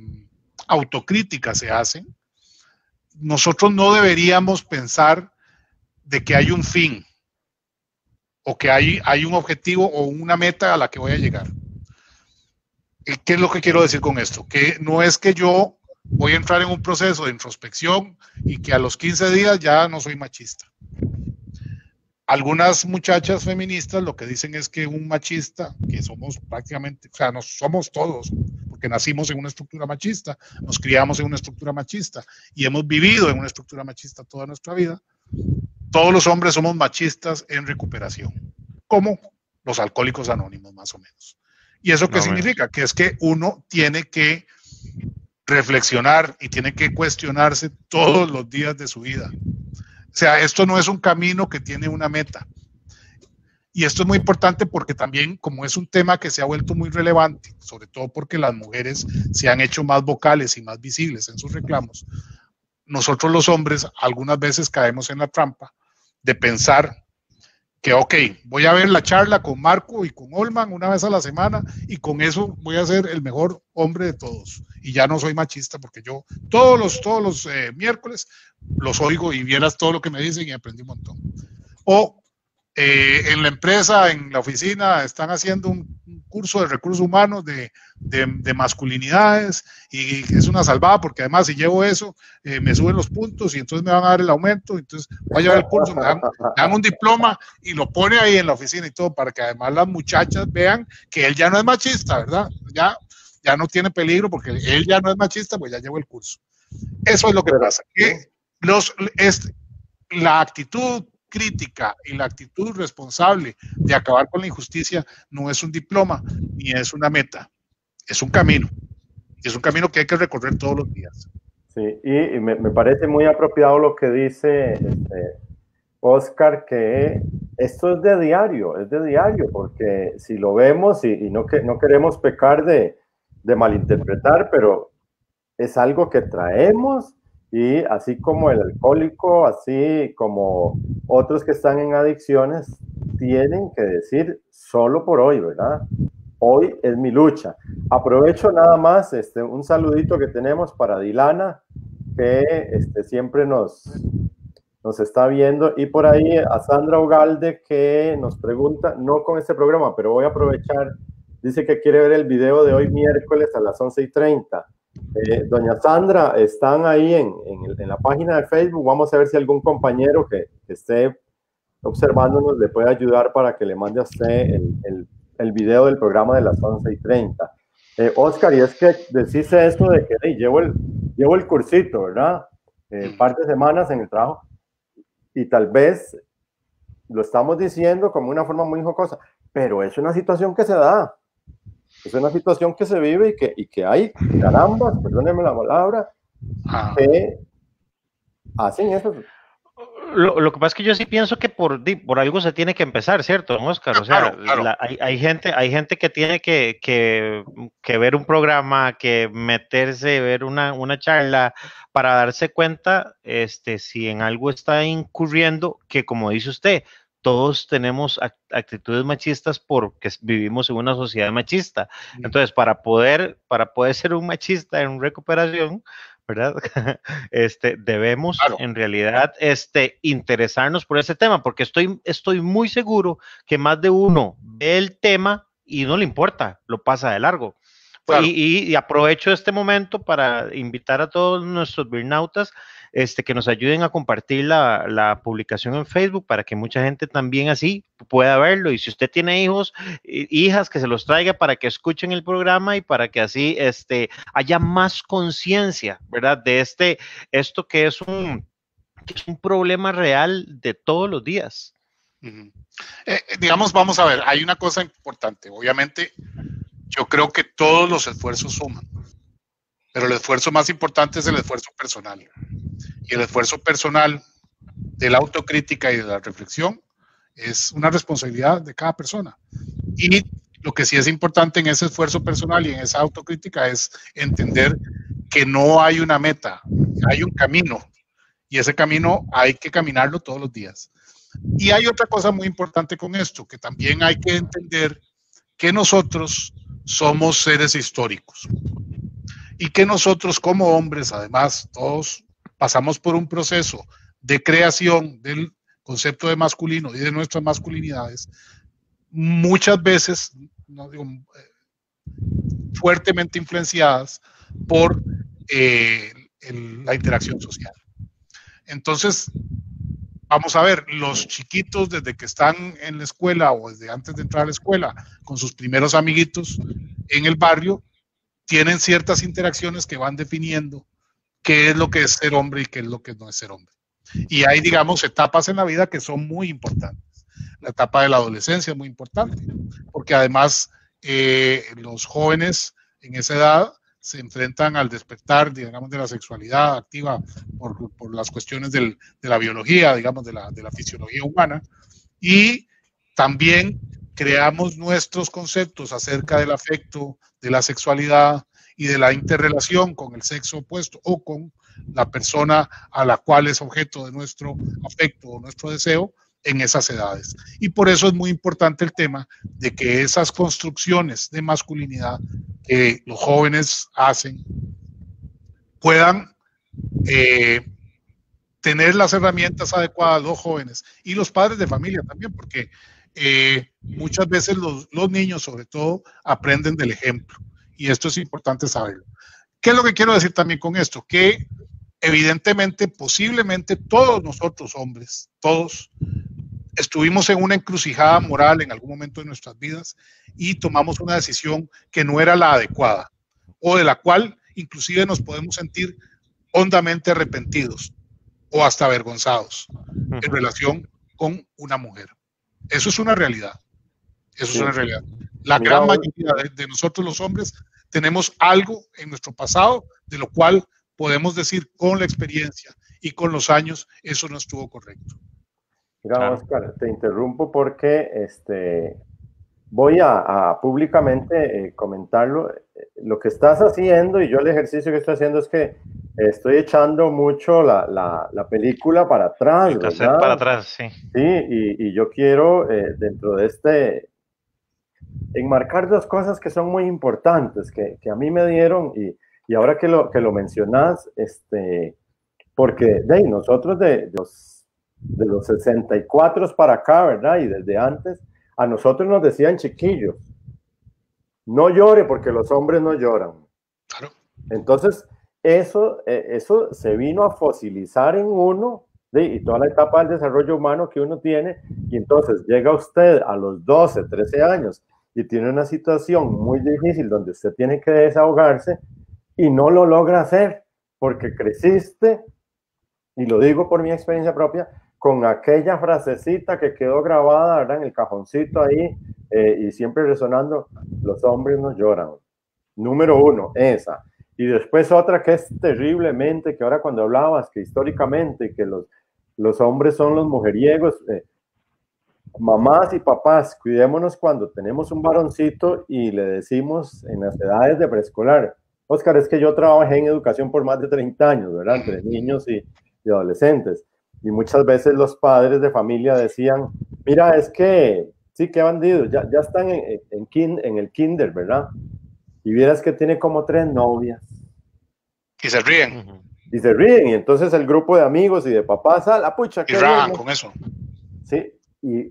autocríticas se hacen, nosotros no deberíamos pensar de que hay un fin o que hay, hay un objetivo o una meta a la que voy a llegar. ¿Qué es lo que quiero decir con esto? Que no es que yo voy a entrar en un proceso de introspección y que a los quince días ya no soy machista. Algunas muchachas feministas lo que dicen es que un machista, que somos prácticamente, o sea, no somos todos, porque nacimos en una estructura machista, nos criamos en una estructura machista y hemos vivido en una estructura machista toda nuestra vida, todos los hombres somos machistas en recuperación. ¿Cómo? los alcohólicos anónimos, más o menos. ¿Y eso qué no, significa? Que es que uno tiene que reflexionar y tiene que cuestionarse todos los días de su vida. O sea, esto no es un camino que tiene una meta. Y esto es muy importante porque también, como es un tema que se ha vuelto muy relevante, sobre todo porque las mujeres se han hecho más vocales y más visibles en sus reclamos, nosotros los hombres algunas veces caemos en la trampa de pensar que, ok, voy a ver la charla con Marco y con Olman una vez a la semana y con eso voy a ser el mejor hombre de todos. Y ya no soy machista porque yo todos los, todos los eh, miércoles los oigo y vieras todo lo que me dicen y aprendí un montón. O eh, en la empresa, en la oficina, están haciendo un, un curso de recursos humanos de, de, de masculinidades y es una salvada porque además si llevo eso eh, me suben los puntos y entonces me van a dar el aumento, entonces voy a llevar el curso, me dan, me dan un diploma y lo pone ahí en la oficina y todo para que además las muchachas vean que él ya no es machista, ¿verdad? Ya, ya no tiene peligro porque él ya no es machista, pues ya llevo el curso. Eso es lo que pasa, que los, es, la actitud crítica y la actitud responsable de acabar con la injusticia no es un diploma ni es una meta, es un camino. Y es un camino que hay que recorrer todos los días. Sí, y, y me, me parece muy apropiado lo que dice este, Oscar, que esto es de diario, es de diario, porque si lo vemos y, y no, que, no queremos pecar de, de malinterpretar, pero es algo que traemos. Y así como el alcohólico, así como otros que están en adicciones, tienen que decir solo por hoy, ¿verdad? Hoy es mi lucha. Aprovecho nada más este, un saludito que tenemos para Dilana, que este, siempre nos, nos está viendo. Y por ahí a Sandra Ugalde, que nos pregunta, no con este programa, pero voy a aprovechar, dice que quiere ver el video de hoy miércoles a las once y treinta. Eh, doña Sandra, están ahí en, en, en la página de Facebook. Vamos a ver si algún compañero que, que esté observándonos le puede ayudar para que le mande a usted el, el, el video del programa de las once y treinta. Eh, Oscar, y es que decís esto de que hey, llevo, el, llevo el cursito, ¿verdad? Eh, un par de semanas en el trabajo y tal vez lo estamos diciendo como una forma muy jocosa, pero es una situación que se da. Es una situación que se vive y que, y que hay carambas, perdónenme la palabra, que hacen eso. Lo, lo que pasa es que yo sí pienso que por, por algo se tiene que empezar, ¿cierto, Oscar? O sea, claro, claro. La, hay, hay, gente, hay gente que tiene que, que, que ver un programa, que meterse, ver una, una charla para darse cuenta este, si en algo está incurriendo, que como dice usted, todos tenemos actitudes machistas porque vivimos en una sociedad machista. Entonces, para poder, para poder ser un machista en recuperación, ¿verdad? Este, debemos claro. en realidad este, interesarnos por ese tema, porque estoy, estoy muy seguro que más de uno ve el tema y no le importa, lo pasa de largo. Claro. Y, y aprovecho este momento para invitar a todos nuestros Birnautas este, que nos ayuden a compartir la, la publicación en Facebook para que mucha gente también así pueda verlo. Y si usted tiene hijos, hijas, que se los traiga para que escuchen el programa y para que así este, haya más conciencia, ¿verdad? De este, esto que es un, que es un problema real de todos los días. Uh-huh. eh, digamos, vamos a ver, hay una cosa importante. Obviamente, yo creo que todos los esfuerzos suman, pero el esfuerzo más importante es el esfuerzo personal. Y el esfuerzo personal de la autocrítica y de la reflexión es una responsabilidad de cada persona. Y lo que sí es importante en ese esfuerzo personal y en esa autocrítica es entender que no hay una meta, hay un camino. Y ese camino hay que caminarlo todos los días. Y hay otra cosa muy importante con esto, que también hay que entender que nosotros somos seres históricos y que nosotros como hombres, además, todos pasamos por un proceso de creación del concepto de masculino y de nuestras masculinidades, muchas veces no digo, fuertemente influenciadas por eh, el, la interacción social. Entonces, vamos a ver, los chiquitos desde que están en la escuela o desde antes de entrar a la escuela con sus primeros amiguitos en el barrio, tienen ciertas interacciones que van definiendo qué es lo que es ser hombre y qué es lo que no es ser hombre. Y hay, digamos, etapas en la vida que son muy importantes. la etapa de la adolescencia es muy importante, porque además eh, los jóvenes en esa edad se enfrentan al despertar, digamos, de la sexualidad activa por, por las cuestiones del, de la biología, digamos, de la, de la fisiología humana, y también creamos nuestros conceptos acerca del afecto, de la sexualidad y de la interrelación con el sexo opuesto o con la persona a la cual es objeto de nuestro afecto o nuestro deseo en esas edades. Y por eso es muy importante el tema de que esas construcciones de masculinidad que los jóvenes hacen puedan eh, tener las herramientas adecuadas los jóvenes y los padres de familia también, porque eh, muchas veces los, los niños sobre todo aprenden del ejemplo y esto es importante saberlo. ¿Qué es lo que quiero decir también con esto? Que evidentemente, posiblemente todos nosotros hombres, todos, estuvimos en una encrucijada moral en algún momento de nuestras vidas y tomamos una decisión que no era la adecuada o de la cual inclusive nos podemos sentir hondamente arrepentidos o hasta avergonzados en relación con una mujer. Eso es una realidad. Eso sí. es una realidad. La Mira, gran mayoría de, de nosotros los hombres tenemos algo en nuestro pasado de lo cual podemos decir con la experiencia y con los años, eso no estuvo correcto. Mira, claro. Oscar, te interrumpo porque este, voy a, a públicamente eh, comentarlo. Lo que estás haciendo y yo el ejercicio que estoy haciendo es que estoy echando mucho la, la, la película para atrás. ¿Verdad? Para atrás, sí. Sí, y, y yo quiero eh, dentro de este, enmarcar dos cosas que son muy importantes, que, que a mí me dieron y, y ahora que lo, que lo mencionas, este, porque de ahí, nosotros de, de los de los sesenta y cuatro para acá, ¿verdad? Y desde antes, a nosotros nos decían chiquillos, no llore porque los hombres no lloran. Claro. Entonces, eso, eso se vino a fosilizar en uno, ¿sí? Y toda la etapa del desarrollo humano que uno tiene, y entonces llega usted a los doce, trece años y tiene una situación muy difícil donde usted tiene que desahogarse y no lo logra hacer porque creciste, y lo digo por mi experiencia propia, con aquella frasecita que quedó grabada, ¿verdad? En el cajoncito ahí, eh, y siempre resonando, los hombres no lloran. Número uno, esa. Y después otra que es terriblemente, que ahora cuando hablabas, que históricamente, que los, los hombres son los mujeriegos, eh, mamás y papás, cuidémonos cuando tenemos un varoncito y le decimos en las edades de preescolar, Oscar, es que yo trabajé en educación por más de treinta años, ¿verdad? Entre niños y, y adolescentes. Y muchas veces los padres de familia decían, mira, es que, sí, qué bandidos, ya, ya están en, en, kin, en el kinder, ¿verdad? Y vieras que tiene como tres novias. Y se ríen. Y se ríen, y entonces el grupo de amigos y de papás, ah, la pucha, y ragan con eso. Sí, y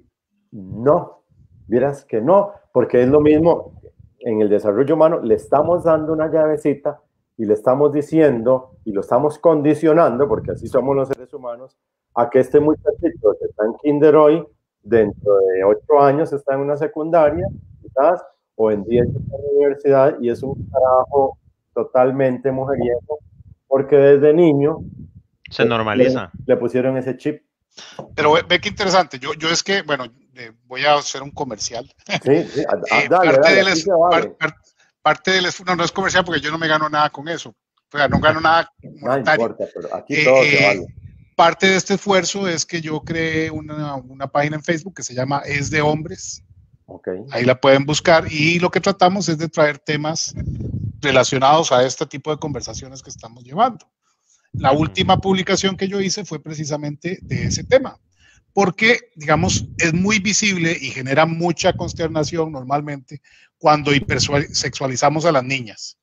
no, vieras que no, porque es lo mismo, en el desarrollo humano le estamos dando una llavecita y le estamos diciendo, y lo estamos condicionando, porque así somos los seres humanos, a que este muchachito que está en kinder hoy, dentro de ocho años está en una secundaria, quizás, o en diez está en la universidad, y es un trabajo totalmente mujeriego, porque desde niño se normaliza. Le, le pusieron ese chip. Pero ve, ve qué interesante, yo, yo es que, bueno, eh, voy a hacer un comercial. Sí, sí, a, a, eh, dale, parte, dale, del es, vale. par, par, parte del esfuerzo, no, no es comercial porque yo no me gano nada con eso, o sea, no gano nada monetario. No importa, pero aquí todo eh, se vale. Parte de este esfuerzo es que yo creé una, una página en Facebook que se llama Es de Hombres. Okay. Ahí la pueden buscar y lo que tratamos es de traer temas relacionados a este tipo de conversaciones que estamos llevando. La última publicación que yo hice fue precisamente de ese tema, porque, digamos, es muy visible y genera mucha consternación normalmente cuando hipersexualizamos a las niñas.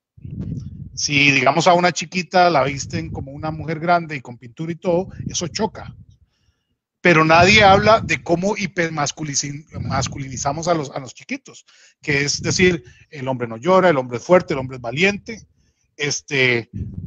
Si, digamos, a una chiquita la visten como una mujer grande y con pintura y todo, eso choca. Pero nadie habla de cómo hipermasculinizamos a los, a los chiquitos, que es decir, el hombre no llora, el hombre es fuerte, el hombre es valiente, este,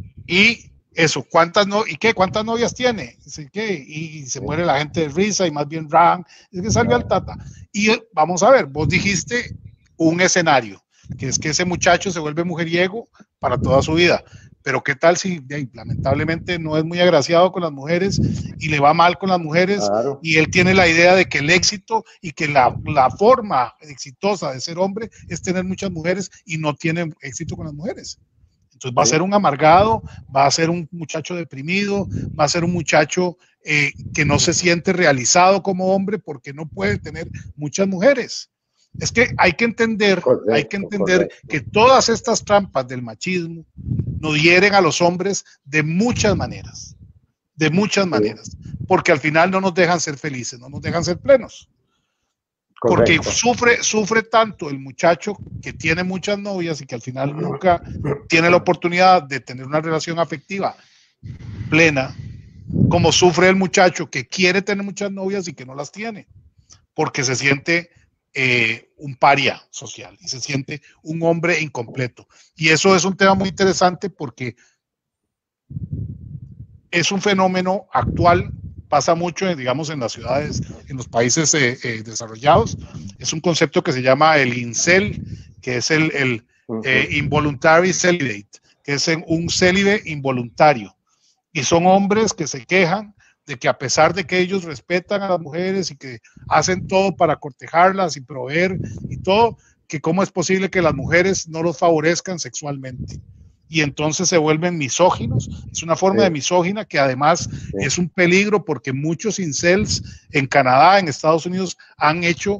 y eso, ¿cuántas no, y qué? ¿Cuántas novias tiene? ¿Qué? Y se muere la gente de risa y más bien ran, es que salió al tata. Y vamos a ver, vos dijiste un escenario, que es que ese muchacho se vuelve mujeriego para toda su vida. pero qué tal si eh, lamentablemente no es muy agraciado con las mujeres y le va mal con las mujeres, Claro. y él tiene la idea de que el éxito y que la, la forma exitosa de ser hombre es tener muchas mujeres y no tiene éxito con las mujeres. Entonces va a ser un amargado, va a ser un muchacho deprimido, va a ser un muchacho eh, que no se siente realizado como hombre porque no puede tener muchas mujeres. Es que hay que entender, Correcto, hay que entender correcto. que todas estas trampas del machismo nos hieren a los hombres de muchas maneras, de muchas maneras, porque al final no nos dejan ser felices, no nos dejan ser plenos. Porque Correcto. sufre, sufre tanto el muchacho que tiene muchas novias y que al final nunca tiene la oportunidad de tener una relación afectiva plena, como sufre el muchacho que quiere tener muchas novias y que no las tiene, porque se siente eh, un paria social y se siente un hombre incompleto. Y eso es un tema muy interesante porque es un fenómeno actual. Pasa mucho, digamos, en las ciudades, en los países eh, eh, desarrollados. Es un concepto que se llama el incel, que es el, el eh, involuntary celibate, que es un célibe involuntario. Y son hombres que se quejan de que a pesar de que ellos respetan a las mujeres y que hacen todo para cortejarlas y proveer y todo, que cómo es posible que las mujeres no los favorezcan sexualmente. Y entonces se vuelven misóginos. Es una forma sí. de misógina que además sí. es un peligro porque muchos incels en Canadá, en Estados Unidos, han hecho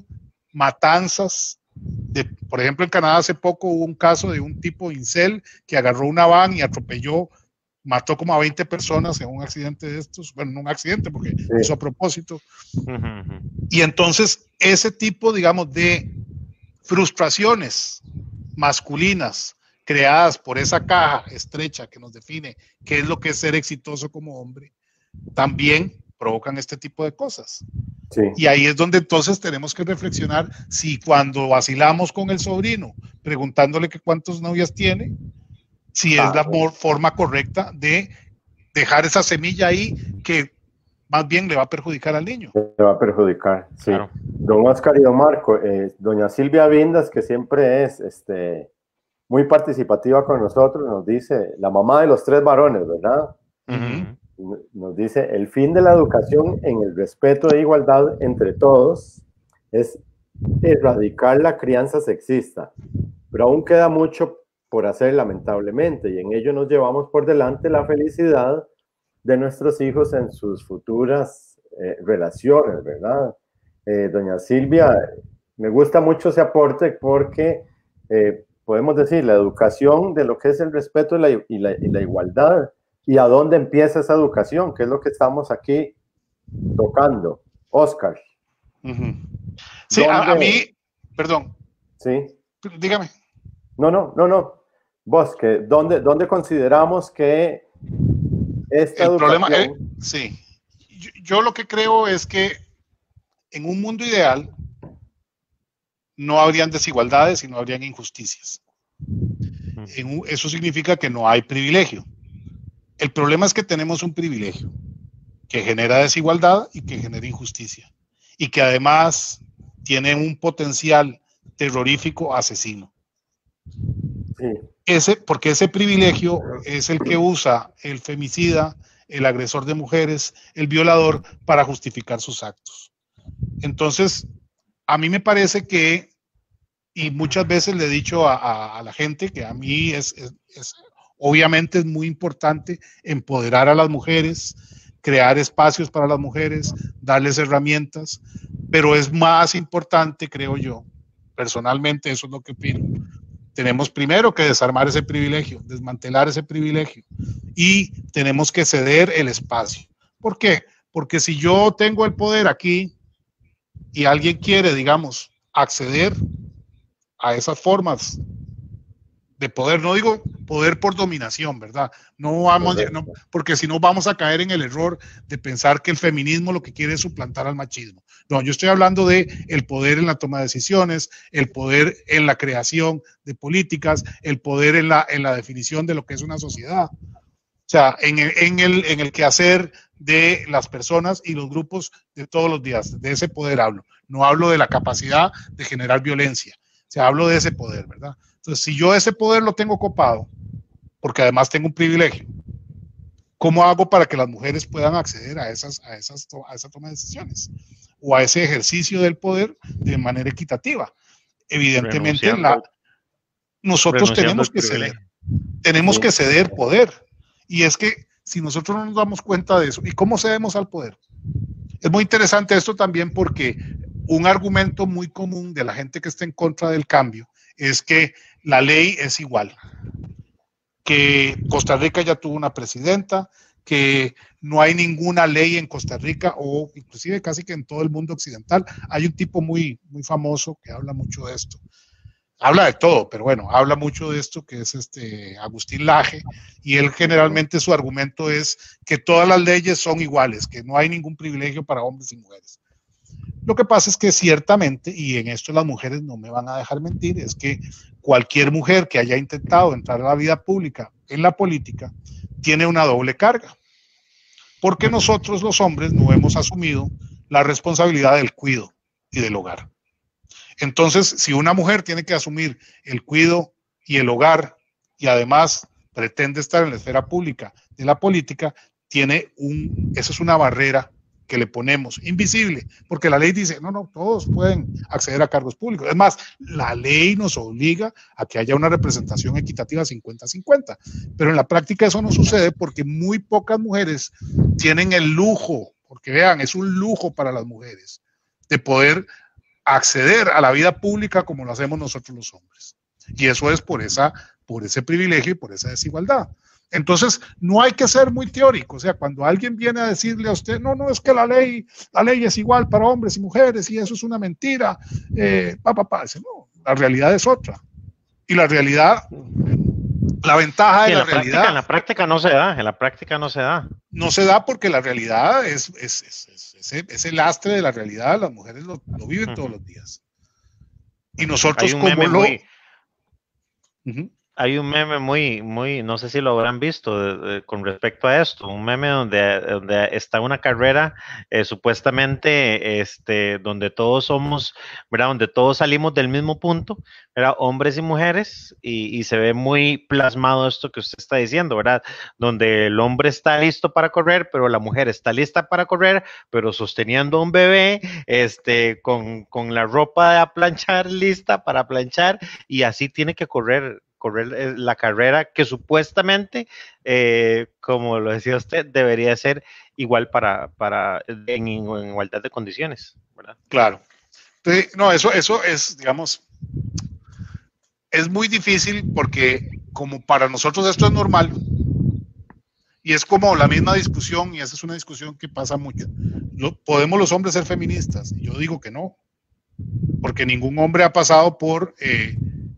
matanzas. De, por ejemplo, en Canadá hace poco hubo un caso de un tipo incel que agarró una van y atropelló, mató como a veinte personas en un accidente de estos. Bueno, no un accidente porque sí. hizo a propósito. Uh-huh. Y entonces ese tipo, digamos, de frustraciones masculinas creadas por esa caja estrecha que nos define qué es lo que es ser exitoso como hombre, también provocan este tipo de cosas. Sí. Y ahí es donde entonces tenemos que reflexionar si cuando vacilamos con el sobrino, preguntándole que cuántas novias tiene, si ah, es la bueno. forma correcta de dejar esa semilla ahí que más bien le va a perjudicar al niño. Le va a perjudicar, sí. Claro. Don Oscar y don Marco, eh, doña Silvia Vindas, que siempre es este muy participativa con nosotros, nos dice, la mamá de los tres varones, ¿verdad? Uh-huh. Nos dice, el fin de la educación en el respeto e igualdad entre todos es erradicar la crianza sexista, pero aún queda mucho por hacer lamentablemente, y en ello nos llevamos por delante la felicidad de nuestros hijos en sus futuras eh, relaciones, ¿verdad? Eh, doña Silvia, me gusta mucho ese aporte porque eh, podemos decir, la educación de lo que es el respeto y la, y, la, y la igualdad, y a dónde empieza esa educación, que es lo que estamos aquí tocando. Oscar. Uh-huh. Sí, a, a mí, perdón. Sí. Dígame. No, no, no, no. Vos, que ¿dónde, dónde consideramos que esta el educación... problema, eh, sí. Yo, yo lo que creo es que en un mundo ideal no habrían desigualdades y no habrían injusticias. En, eso significa que no hay privilegio. El problema es que tenemos un privilegio que genera desigualdad y que genera injusticia y que además tiene un potencial terrorífico asesino. Sí. Ese, porque ese privilegio es el que usa el femicida, el agresor de mujeres, el violador para justificar sus actos. Entonces, a mí me parece que, y muchas veces le he dicho a, a, a la gente que a mí es, es, es, obviamente es muy importante empoderar a las mujeres, crear espacios para las mujeres, darles herramientas, pero es más importante, creo yo, personalmente eso es lo que opino, tenemos primero que desarmar ese privilegio, desmantelar ese privilegio y tenemos que ceder el espacio. ¿Por qué? Porque si yo tengo el poder aquí y alguien quiere, digamos, acceder a esas formas de poder, no digo poder por dominación, ¿verdad? No vamos, no, porque si no vamos a caer en el error de pensar que el feminismo lo que quiere es suplantar al machismo. No, yo estoy hablando de el poder en la toma de decisiones, el poder en la creación de políticas, el poder en la, en la definición de lo que es una sociedad. O sea, en el, en el, en el quehacer de las personas y los grupos de todos los días. De ese poder hablo. No hablo de la capacidad de generar violencia. O sea, hablo de ese poder, ¿verdad? Entonces, si yo ese poder lo tengo copado porque además tengo un privilegio. ¿Cómo hago para que las mujeres puedan acceder a, esas, a, esas, a esa toma de decisiones o a ese ejercicio del poder de manera equitativa? Evidentemente, la, nosotros tenemos que ceder, tenemos sí. que ceder poder. Y es que si nosotros no nos damos cuenta de eso, ¿y cómo cedemos al poder? Es muy interesante esto también porque un argumento muy común de la gente que está en contra del cambio es que la ley es igual, que Costa Rica ya tuvo una presidenta, que no hay ninguna ley en Costa Rica o inclusive casi que en todo el mundo occidental. Hay un tipo muy, muy famoso que habla mucho de esto. Habla de todo, pero bueno, habla mucho de esto, que es este Agustín Laje, y él generalmente su argumento es que todas las leyes son iguales, que no hay ningún privilegio para hombres y mujeres. Lo que pasa es que ciertamente, y en esto las mujeres no me van a dejar mentir, es que cualquier mujer que haya intentado entrar a la vida pública en la política tiene una doble carga, porque nosotros los hombres no hemos asumido la responsabilidad del cuidado y del hogar. Entonces, si una mujer tiene que asumir el cuidado y el hogar y además pretende estar en la esfera pública de la política, tiene un, eso es una barrera que le ponemos, invisible, porque la ley dice, no, no, todos pueden acceder a cargos públicos. Es más, la ley nos obliga a que haya una representación equitativa cincuenta cincuenta, pero en la práctica eso no sucede porque muy pocas mujeres tienen el lujo, porque vean, es un lujo para las mujeres, de poder acceder a la vida pública como lo hacemos nosotros los hombres. Y eso es por, esa, por ese privilegio y por esa desigualdad. Entonces, no hay que ser muy teórico. O sea, cuando alguien viene a decirle a usted, no, no, es que la ley, la ley es igual para hombres y mujeres y eso es una mentira, eh, pa, pa, pa, dice, no, la realidad es otra. Y la realidad, la ventaja sí, de la, la realidad... Práctica, en la práctica no se da, en la práctica no se da. No se da porque la realidad es, es, es, es, es, es el lastre de la realidad, las mujeres lo, lo viven uh-huh. todos los días. Y nosotros como lo... Muy... Uh-huh. Hay un meme muy, muy, no sé si lo habrán visto de, de, con respecto a esto, un meme donde, donde está una carrera eh, supuestamente, este, donde todos somos, ¿verdad? Donde todos salimos del mismo punto, ¿verdad? Hombres y mujeres, y, y se ve muy plasmado esto que usted está diciendo, ¿verdad? Donde el hombre está listo para correr, pero la mujer está lista para correr, pero sosteniendo un bebé, este, con, con la ropa a planchar lista para planchar, y así tiene que correr. correr la carrera que supuestamente, eh, como lo decía usted, debería ser igual para, para en, en igualdad de condiciones, ¿verdad? Claro. Entonces, no, eso, eso es, digamos, es muy difícil porque como para nosotros esto es normal y es como la misma discusión, y esa es una discusión que pasa mucho. Lo, ¿podemos los hombres ser feministas? Yo digo que no, porque ningún hombre ha pasado por... Eh,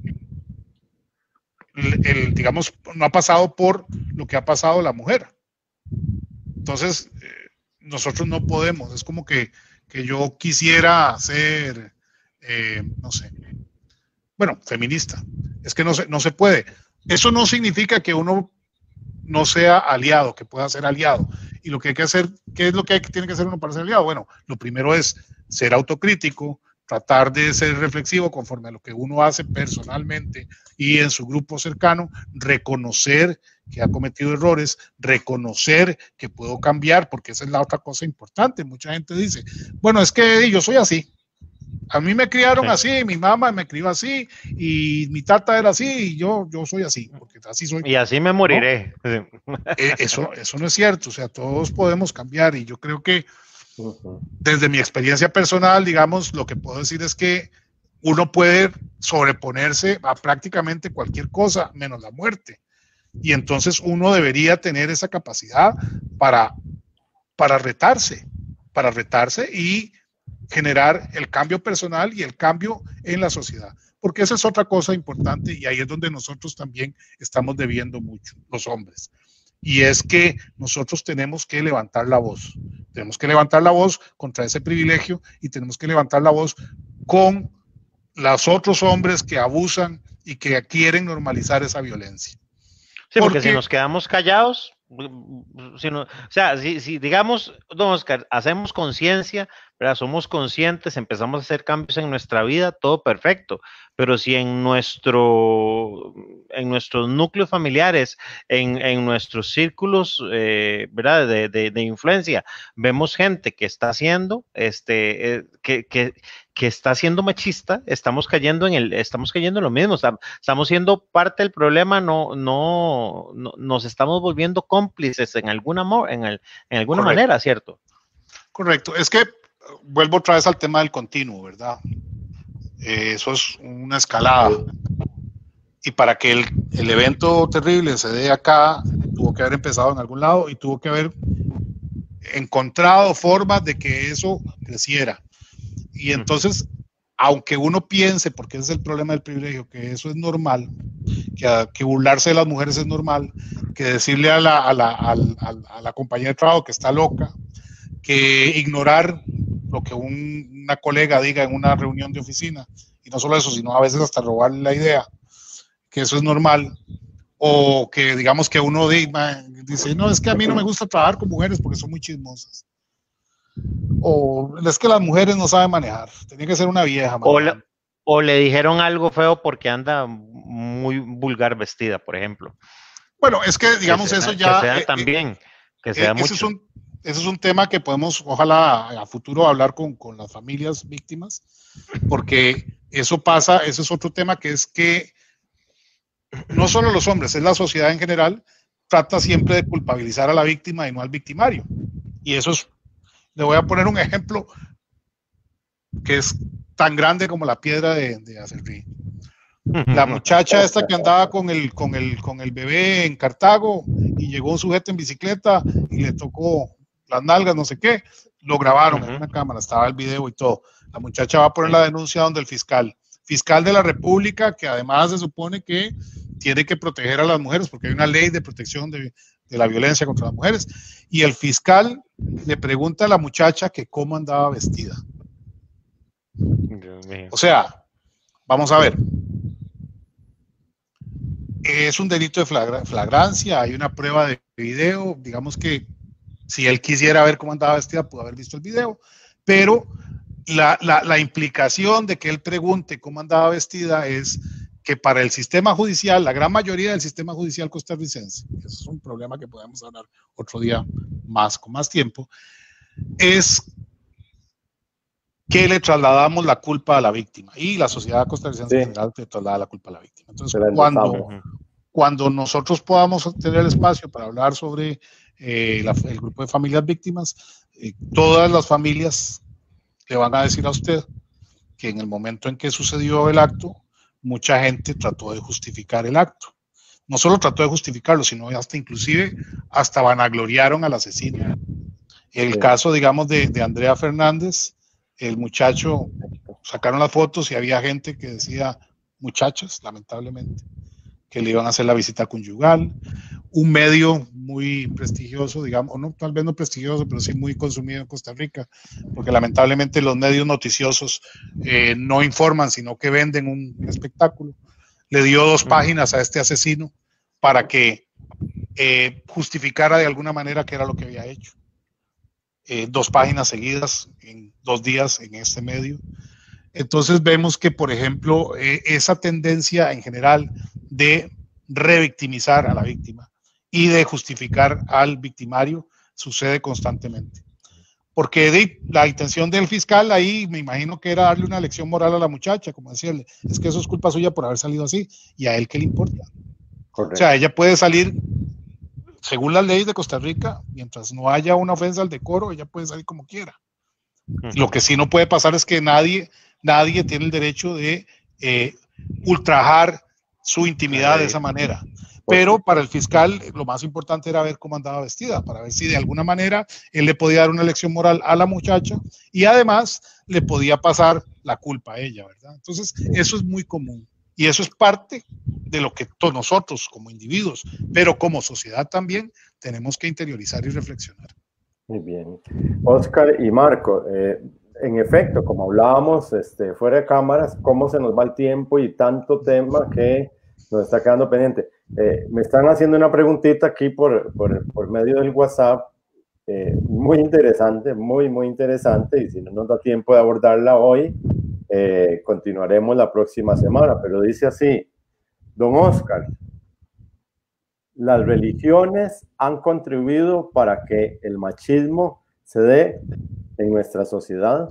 El, el, digamos, no ha pasado por lo que ha pasado la mujer. Entonces, eh, nosotros no podemos. Es como que, que yo quisiera ser, eh, no sé, bueno, feminista. Es que no se, no se puede. Eso no significa que uno no sea aliado, que pueda ser aliado. Y lo que hay que hacer, ¿qué es lo que hay, tiene que hacer uno para ser aliado? Bueno, lo primero es ser autocrítico, tratar de ser reflexivo conforme a lo que uno hace personalmente y en su grupo cercano, reconocer que ha cometido errores, reconocer que puedo cambiar, porque esa es la otra cosa importante. Mucha gente dice, bueno, es que yo soy así. A mí me criaron sí. así, mi mamá me crió así, y mi tata era así, y yo, yo soy así, porque así soy. Y así me moriré. ¿No? Eso, eso no es cierto, o sea, todos podemos cambiar, y yo creo que desde mi experiencia personal, digamos, lo que puedo decir es que uno puede sobreponerse a prácticamente cualquier cosa, menos la muerte. Y entonces uno debería tener esa capacidad para, para retarse, para retarse y generar el cambio personal y el cambio en la sociedad. Porque esa es otra cosa importante y ahí es donde nosotros también estamos debiendo mucho, los hombres. Y es que nosotros tenemos que levantar la voz. Tenemos que levantar la voz contra ese privilegio y tenemos que levantar la voz con los otros hombres que abusan y que quieren normalizar esa violencia. Sí, porque, porque si nos quedamos callados, Si no, o sea, si, si digamos, don Oscar, hacemos conciencia, somos conscientes, empezamos a hacer cambios en nuestra vida, todo perfecto, pero si en nuestro, en nuestros núcleos familiares, en, en nuestros círculos, eh, ¿verdad? De, de, de influencia, vemos gente que está haciendo, este, eh, que, que, que está siendo machista, estamos cayendo en el, estamos cayendo en lo mismo, estamos siendo parte del problema, no, no, no nos estamos volviendo cómplices en alguna, en, el, en alguna manera, ¿cierto? Correcto, es que vuelvo otra vez al tema del continuo, ¿verdad? Eh, eso es una escalada. Y para que el, el evento terrible se dé acá, tuvo que haber empezado en algún lado y tuvo que haber encontrado formas de que eso creciera. Y entonces, aunque uno piense, porque ese es el problema del privilegio, que eso es normal, que, que burlarse de las mujeres es normal, que decirle a la, a, la, a, la, a la compañía de trabajo que está loca, que ignorar lo que un, una colega diga en una reunión de oficina, y no solo eso, sino a veces hasta robarle la idea, que eso es normal, o que digamos que uno dice, no, es que a mí no me gusta trabajar con mujeres porque son muy chismosas, o es que las mujeres no saben manejar, tenía que ser una vieja. O le, o le dijeron algo feo porque anda muy vulgar vestida, por ejemplo. Bueno, es que digamos que eso sea, ya... Que sea eh, también, que eh, sea ese mucho. Es un, ese es un tema que podemos, ojalá a futuro, hablar con, con las familias víctimas, porque eso pasa, ese es otro tema, que es que no solo los hombres, es la sociedad en general, trata siempre de culpabilizar a la víctima y no al victimario. Y eso es, le voy a poner un ejemplo que es tan grande como la piedra de, de Acerrí. La muchacha esta que andaba con el, con, el, con el bebé en Cartago y llegó un sujeto en bicicleta y le tocó las nalgas, no sé qué, lo grabaron uh-huh. en una cámara, estaba el video y todo. La muchacha va a poner la denuncia donde el fiscal, fiscal de la República, que además se supone que tiene que proteger a las mujeres porque hay una ley de protección de, de la violencia contra las mujeres, y el fiscal le pregunta a la muchacha que cómo andaba vestida. O sea, vamos a ver, es un delito de flagra, flagrancia, hay una prueba de video, digamos que si él quisiera ver cómo andaba vestida, pudo haber visto el video, pero la, la, la implicación de que él pregunte cómo andaba vestida es que para el sistema judicial, la gran mayoría del sistema judicial costarricense, eso es un problema que podemos hablar otro día más, con más tiempo, es que le trasladamos la culpa a la víctima, y la sociedad costarricense sí. en general le traslada la culpa a la víctima. Entonces, cuando, cuando nosotros podamos tener el espacio para hablar sobre eh, la, el grupo de familias víctimas, eh, todas las familias le van a decir a usted que en el momento en que sucedió el acto, mucha gente trató de justificar el acto. No solo trató de justificarlo, sino hasta inclusive hasta vanagloriaron al asesino. El sí. caso, digamos, de, de Andrea Fernández, el muchacho, sacaron las fotos y había gente que decía, muchachas, lamentablemente, que le iban a hacer la visita conyugal. Un medio muy prestigioso, digamos, no, tal vez no prestigioso, pero sí muy consumido en Costa Rica, porque lamentablemente los medios noticiosos eh, no informan, sino que venden un, un espectáculo. Le dio dos páginas a este asesino para que eh, justificara de alguna manera qué era lo que había hecho. Eh, dos páginas seguidas en dos días en este medio. Entonces vemos que, por ejemplo, eh, esa tendencia en general de revictimizar a la víctima y de justificar al victimario sucede constantemente. Porque de, la intención del fiscal ahí, me imagino que era darle una lección moral a la muchacha, como decirle, es que eso es culpa suya por haber salido así, y a él qué le importa. Correcto. O sea, ella puede salir, según las leyes de Costa Rica, mientras no haya una ofensa al decoro, ella puede salir como quiera. Uh-huh. Lo que sí no puede pasar es que nadie, nadie tiene el derecho de eh, ultrajar su intimidad de esa manera. Pero para el fiscal lo más importante era ver cómo andaba vestida, para ver si de alguna manera él le podía dar una lección moral a la muchacha y además le podía pasar la culpa a ella, ¿verdad? Entonces eso es muy común y eso es parte de lo que todos nosotros como individuos, pero como sociedad también tenemos que interiorizar y reflexionar. Muy bien. Oscar y Marco, eh, en efecto, como hablábamos este, fuera de cámaras, cómo se nos va el tiempo y tanto tema que nos está quedando pendiente. Eh, me están haciendo una preguntita aquí por, por, por medio del WhatsApp, eh, muy interesante, muy, muy interesante, y si no nos da tiempo de abordarla hoy, eh, continuaremos la próxima semana, pero dice así: don Oscar, las religiones han contribuido para que el machismo se dé en nuestra sociedad.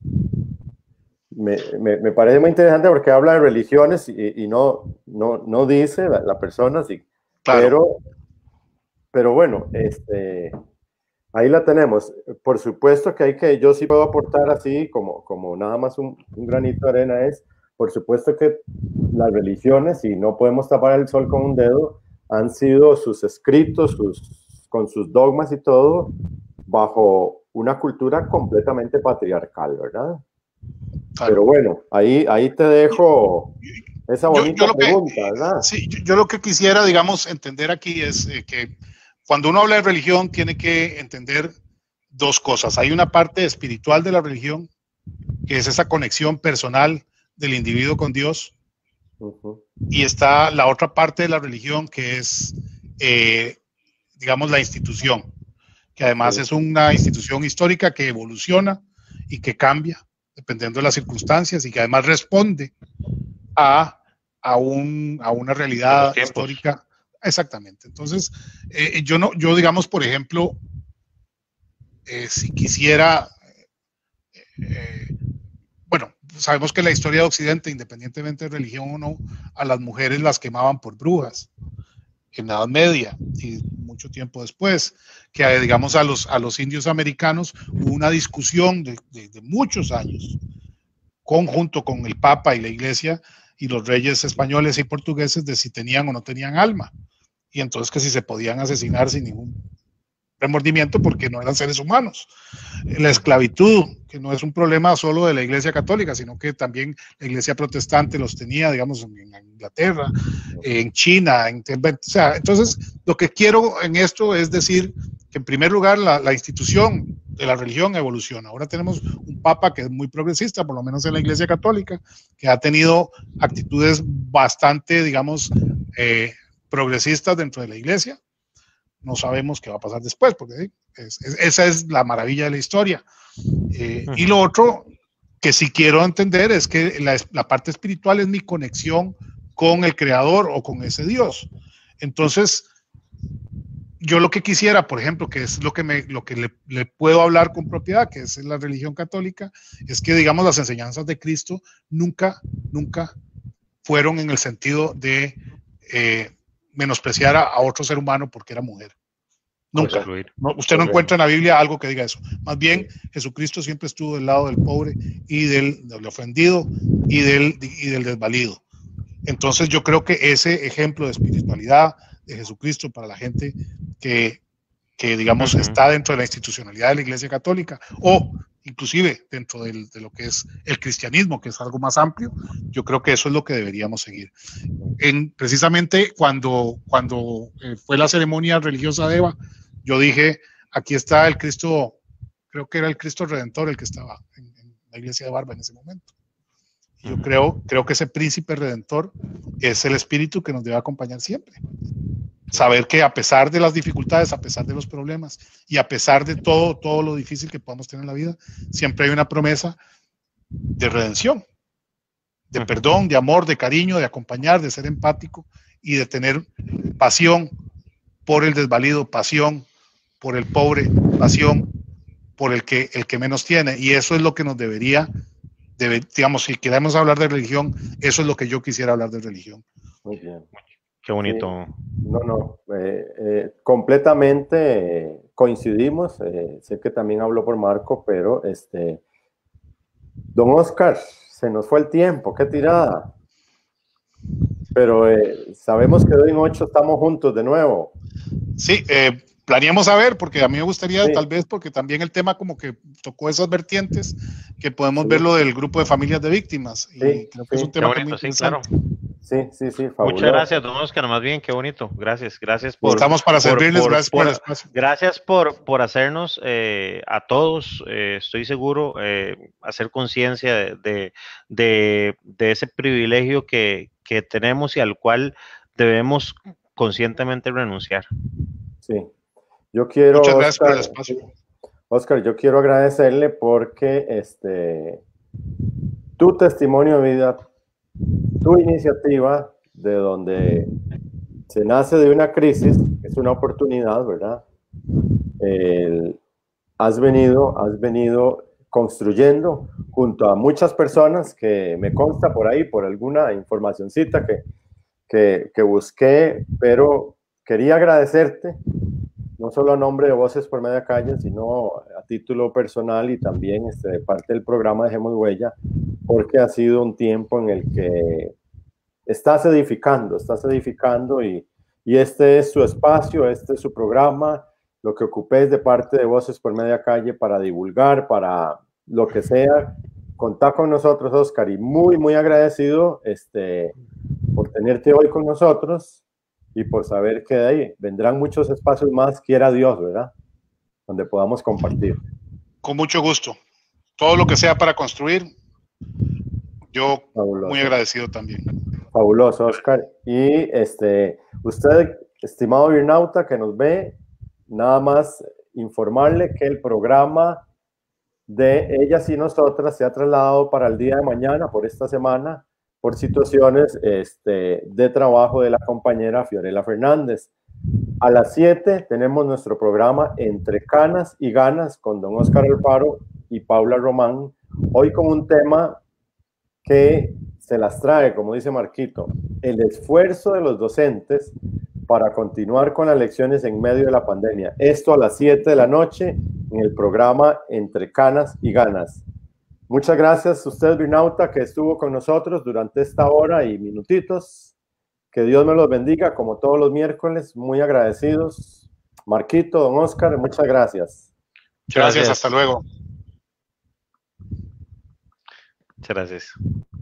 Me, me, me parece muy interesante porque habla de religiones y, y no, no, no dice la, la persona, sí, Claro. pero, pero bueno, este, ahí la tenemos. Por supuesto que hay que, yo sí puedo aportar así como, como nada más un, un granito de arena, es, por supuesto que las religiones, y no podemos tapar el sol con un dedo, han sido sus escritos, sus, con sus dogmas y todo, bajo una cultura completamente patriarcal, ¿verdad? Claro. Pero bueno, ahí, ahí te dejo esa bonita yo, yo pregunta, que, ¿verdad? Sí, yo, yo lo que quisiera, digamos, entender aquí es eh, que cuando uno habla de religión tiene que entender dos cosas. Hay una parte espiritual de la religión, que es esa conexión personal del individuo con Dios, uh-huh. Y está la otra parte de la religión, que es, eh, digamos, la institución, que además sí. es una institución histórica que evoluciona y que cambia dependiendo de las circunstancias y que además responde a, a, un, a una realidad histórica. Exactamente. Entonces, eh, yo, no, yo digamos, por ejemplo, eh, si quisiera, eh, bueno, sabemos que la historia de Occidente, independientemente de religión o no, a las mujeres las quemaban por brujas en la Edad Media y mucho tiempo después, que digamos a los, a los indios americanos hubo una discusión de, de, de muchos años, conjunto con el Papa y la Iglesia y los reyes españoles y portugueses, de si tenían o no tenían alma, y entonces que si se podían asesinar sin ningún remordimiento porque no eran seres humanos. La esclavitud, que no es un problema solo de la Iglesia Católica, sino que también la Iglesia Protestante los tenía, digamos, en Inglaterra, en China, en, o sea, entonces lo que quiero en esto es decir que en primer lugar la, la institución de la religión evoluciona. Ahora tenemos un papa que es muy progresista, por lo menos en la Iglesia Católica, que ha tenido actitudes bastante, digamos, eh, progresistas dentro de la Iglesia. No sabemos qué va a pasar después, porque es, es, esa es la maravilla de la historia. Eh, uh-huh. Y lo otro que sí quiero entender es que la, la parte espiritual es mi conexión con el Creador o con ese Dios. Entonces, yo lo que quisiera, por ejemplo, que es lo que, me, lo que le, le puedo hablar con propiedad, que es la religión católica, es que, digamos, las enseñanzas de Cristo nunca, nunca fueron en el sentido de eh, menospreciar a, a otro ser humano porque era mujer. Nunca. No, usted no encuentra en la Biblia algo que diga eso. Más bien, Jesucristo siempre estuvo del lado del pobre y del, del ofendido y del, y del desvalido. Entonces yo creo que ese ejemplo de espiritualidad de Jesucristo para la gente que, que digamos, uh-huh. está dentro de la institucionalidad de la Iglesia Católica o inclusive dentro del, de lo que es el cristianismo, que es algo más amplio, yo creo que eso es lo que deberíamos seguir. En, precisamente cuando, cuando eh, fue la ceremonia religiosa de Eva, yo dije, aquí está el Cristo, creo que era el Cristo Redentor el que estaba en, en la iglesia de Barba en ese momento. Y yo uh-huh. creo, creo que ese príncipe redentor es el espíritu que nos debe acompañar siempre. Saber que a pesar de las dificultades, a pesar de los problemas y a pesar de todo, todo lo difícil que podamos tener en la vida, siempre hay una promesa de redención, de uh-huh. perdón, de amor, de cariño, de acompañar, de ser empático y de tener pasión por el desvalido, pasión por el pobre, pasión por el que, el que menos tiene. Y eso es lo que nos debería, debe, digamos, si queremos hablar de religión, eso es lo que yo quisiera hablar de religión. Muy bien. Qué bonito. Sí, no, no, eh, eh, completamente eh, coincidimos. Eh, sé que también hablo por Marco, pero este, don Oscar, se nos fue el tiempo, qué tirada. Pero eh, sabemos que hoy en ocho estamos juntos de nuevo. Sí, eh, planeamos a ver, porque a mí me gustaría, sí. tal vez, porque también el tema como que tocó esas vertientes, que podemos sí. ver lo del grupo de familias de víctimas. Y sí, creo que sí. es un tema bonito, muy sí, interesante. claro. Sí, sí, sí, fabuloso. Muchas gracias, don Oscar, más bien, qué bonito. Gracias, gracias por... Estamos para por, servirles, por, gracias por, por el espacio. Gracias por, por hacernos eh, a todos, eh, estoy seguro, eh, hacer conciencia de, de, de, de ese privilegio que, que tenemos y al cual debemos conscientemente renunciar. Sí, yo quiero... Muchas gracias Oscar, por el espacio. Oscar, yo quiero agradecerle porque este, tu testimonio de vida, tu iniciativa, de donde se nace de una crisis, es una oportunidad, ¿verdad? El, has venido, has venido construyendo junto a muchas personas que me consta por ahí, por alguna informacioncita que, que, que busqué, pero quería agradecerte, no solo a nombre de Voces por Media Calle, sino a título personal y también este, de parte del programa Dejemos Huella, porque ha sido un tiempo en el que estás edificando, estás edificando y, y este es su espacio, este es su programa, lo que ocupes de parte de Voces por Media Calle para divulgar, para lo que sea, contá con nosotros, Oscar, y muy, muy agradecido este, por tenerte hoy con nosotros y por saber que de ahí vendrán muchos espacios más, quiera Dios, ¿verdad? Donde podamos compartir. Con mucho gusto. Todo lo que sea para construir, yo Fabuloso. Muy agradecido también. Fabuloso, Oscar. Y este, usted, estimado Birnauta, que nos ve, nada más informarle que el programa de Ellas y Nosotras se ha trasladado para el día de mañana, por esta semana, por situaciones este, de trabajo de la compañera Fiorella Fernández. A las siete tenemos nuestro programa Entre Canas y Ganas con don Oscar Alfaro y Paula Román, hoy con un tema que se las trae, como dice Marquito, el esfuerzo de los docentes para continuar con las lecciones en medio de la pandemia. Esto a las siete de la noche en el programa Entre Canas y Ganas. Muchas gracias a usted, Birnauta, que estuvo con nosotros durante esta hora y minutitos. Que Dios me los bendiga, como todos los miércoles. Muy agradecidos. Marquito, don Oscar, muchas gracias. Gracias, gracias. Hasta luego. Muchas gracias.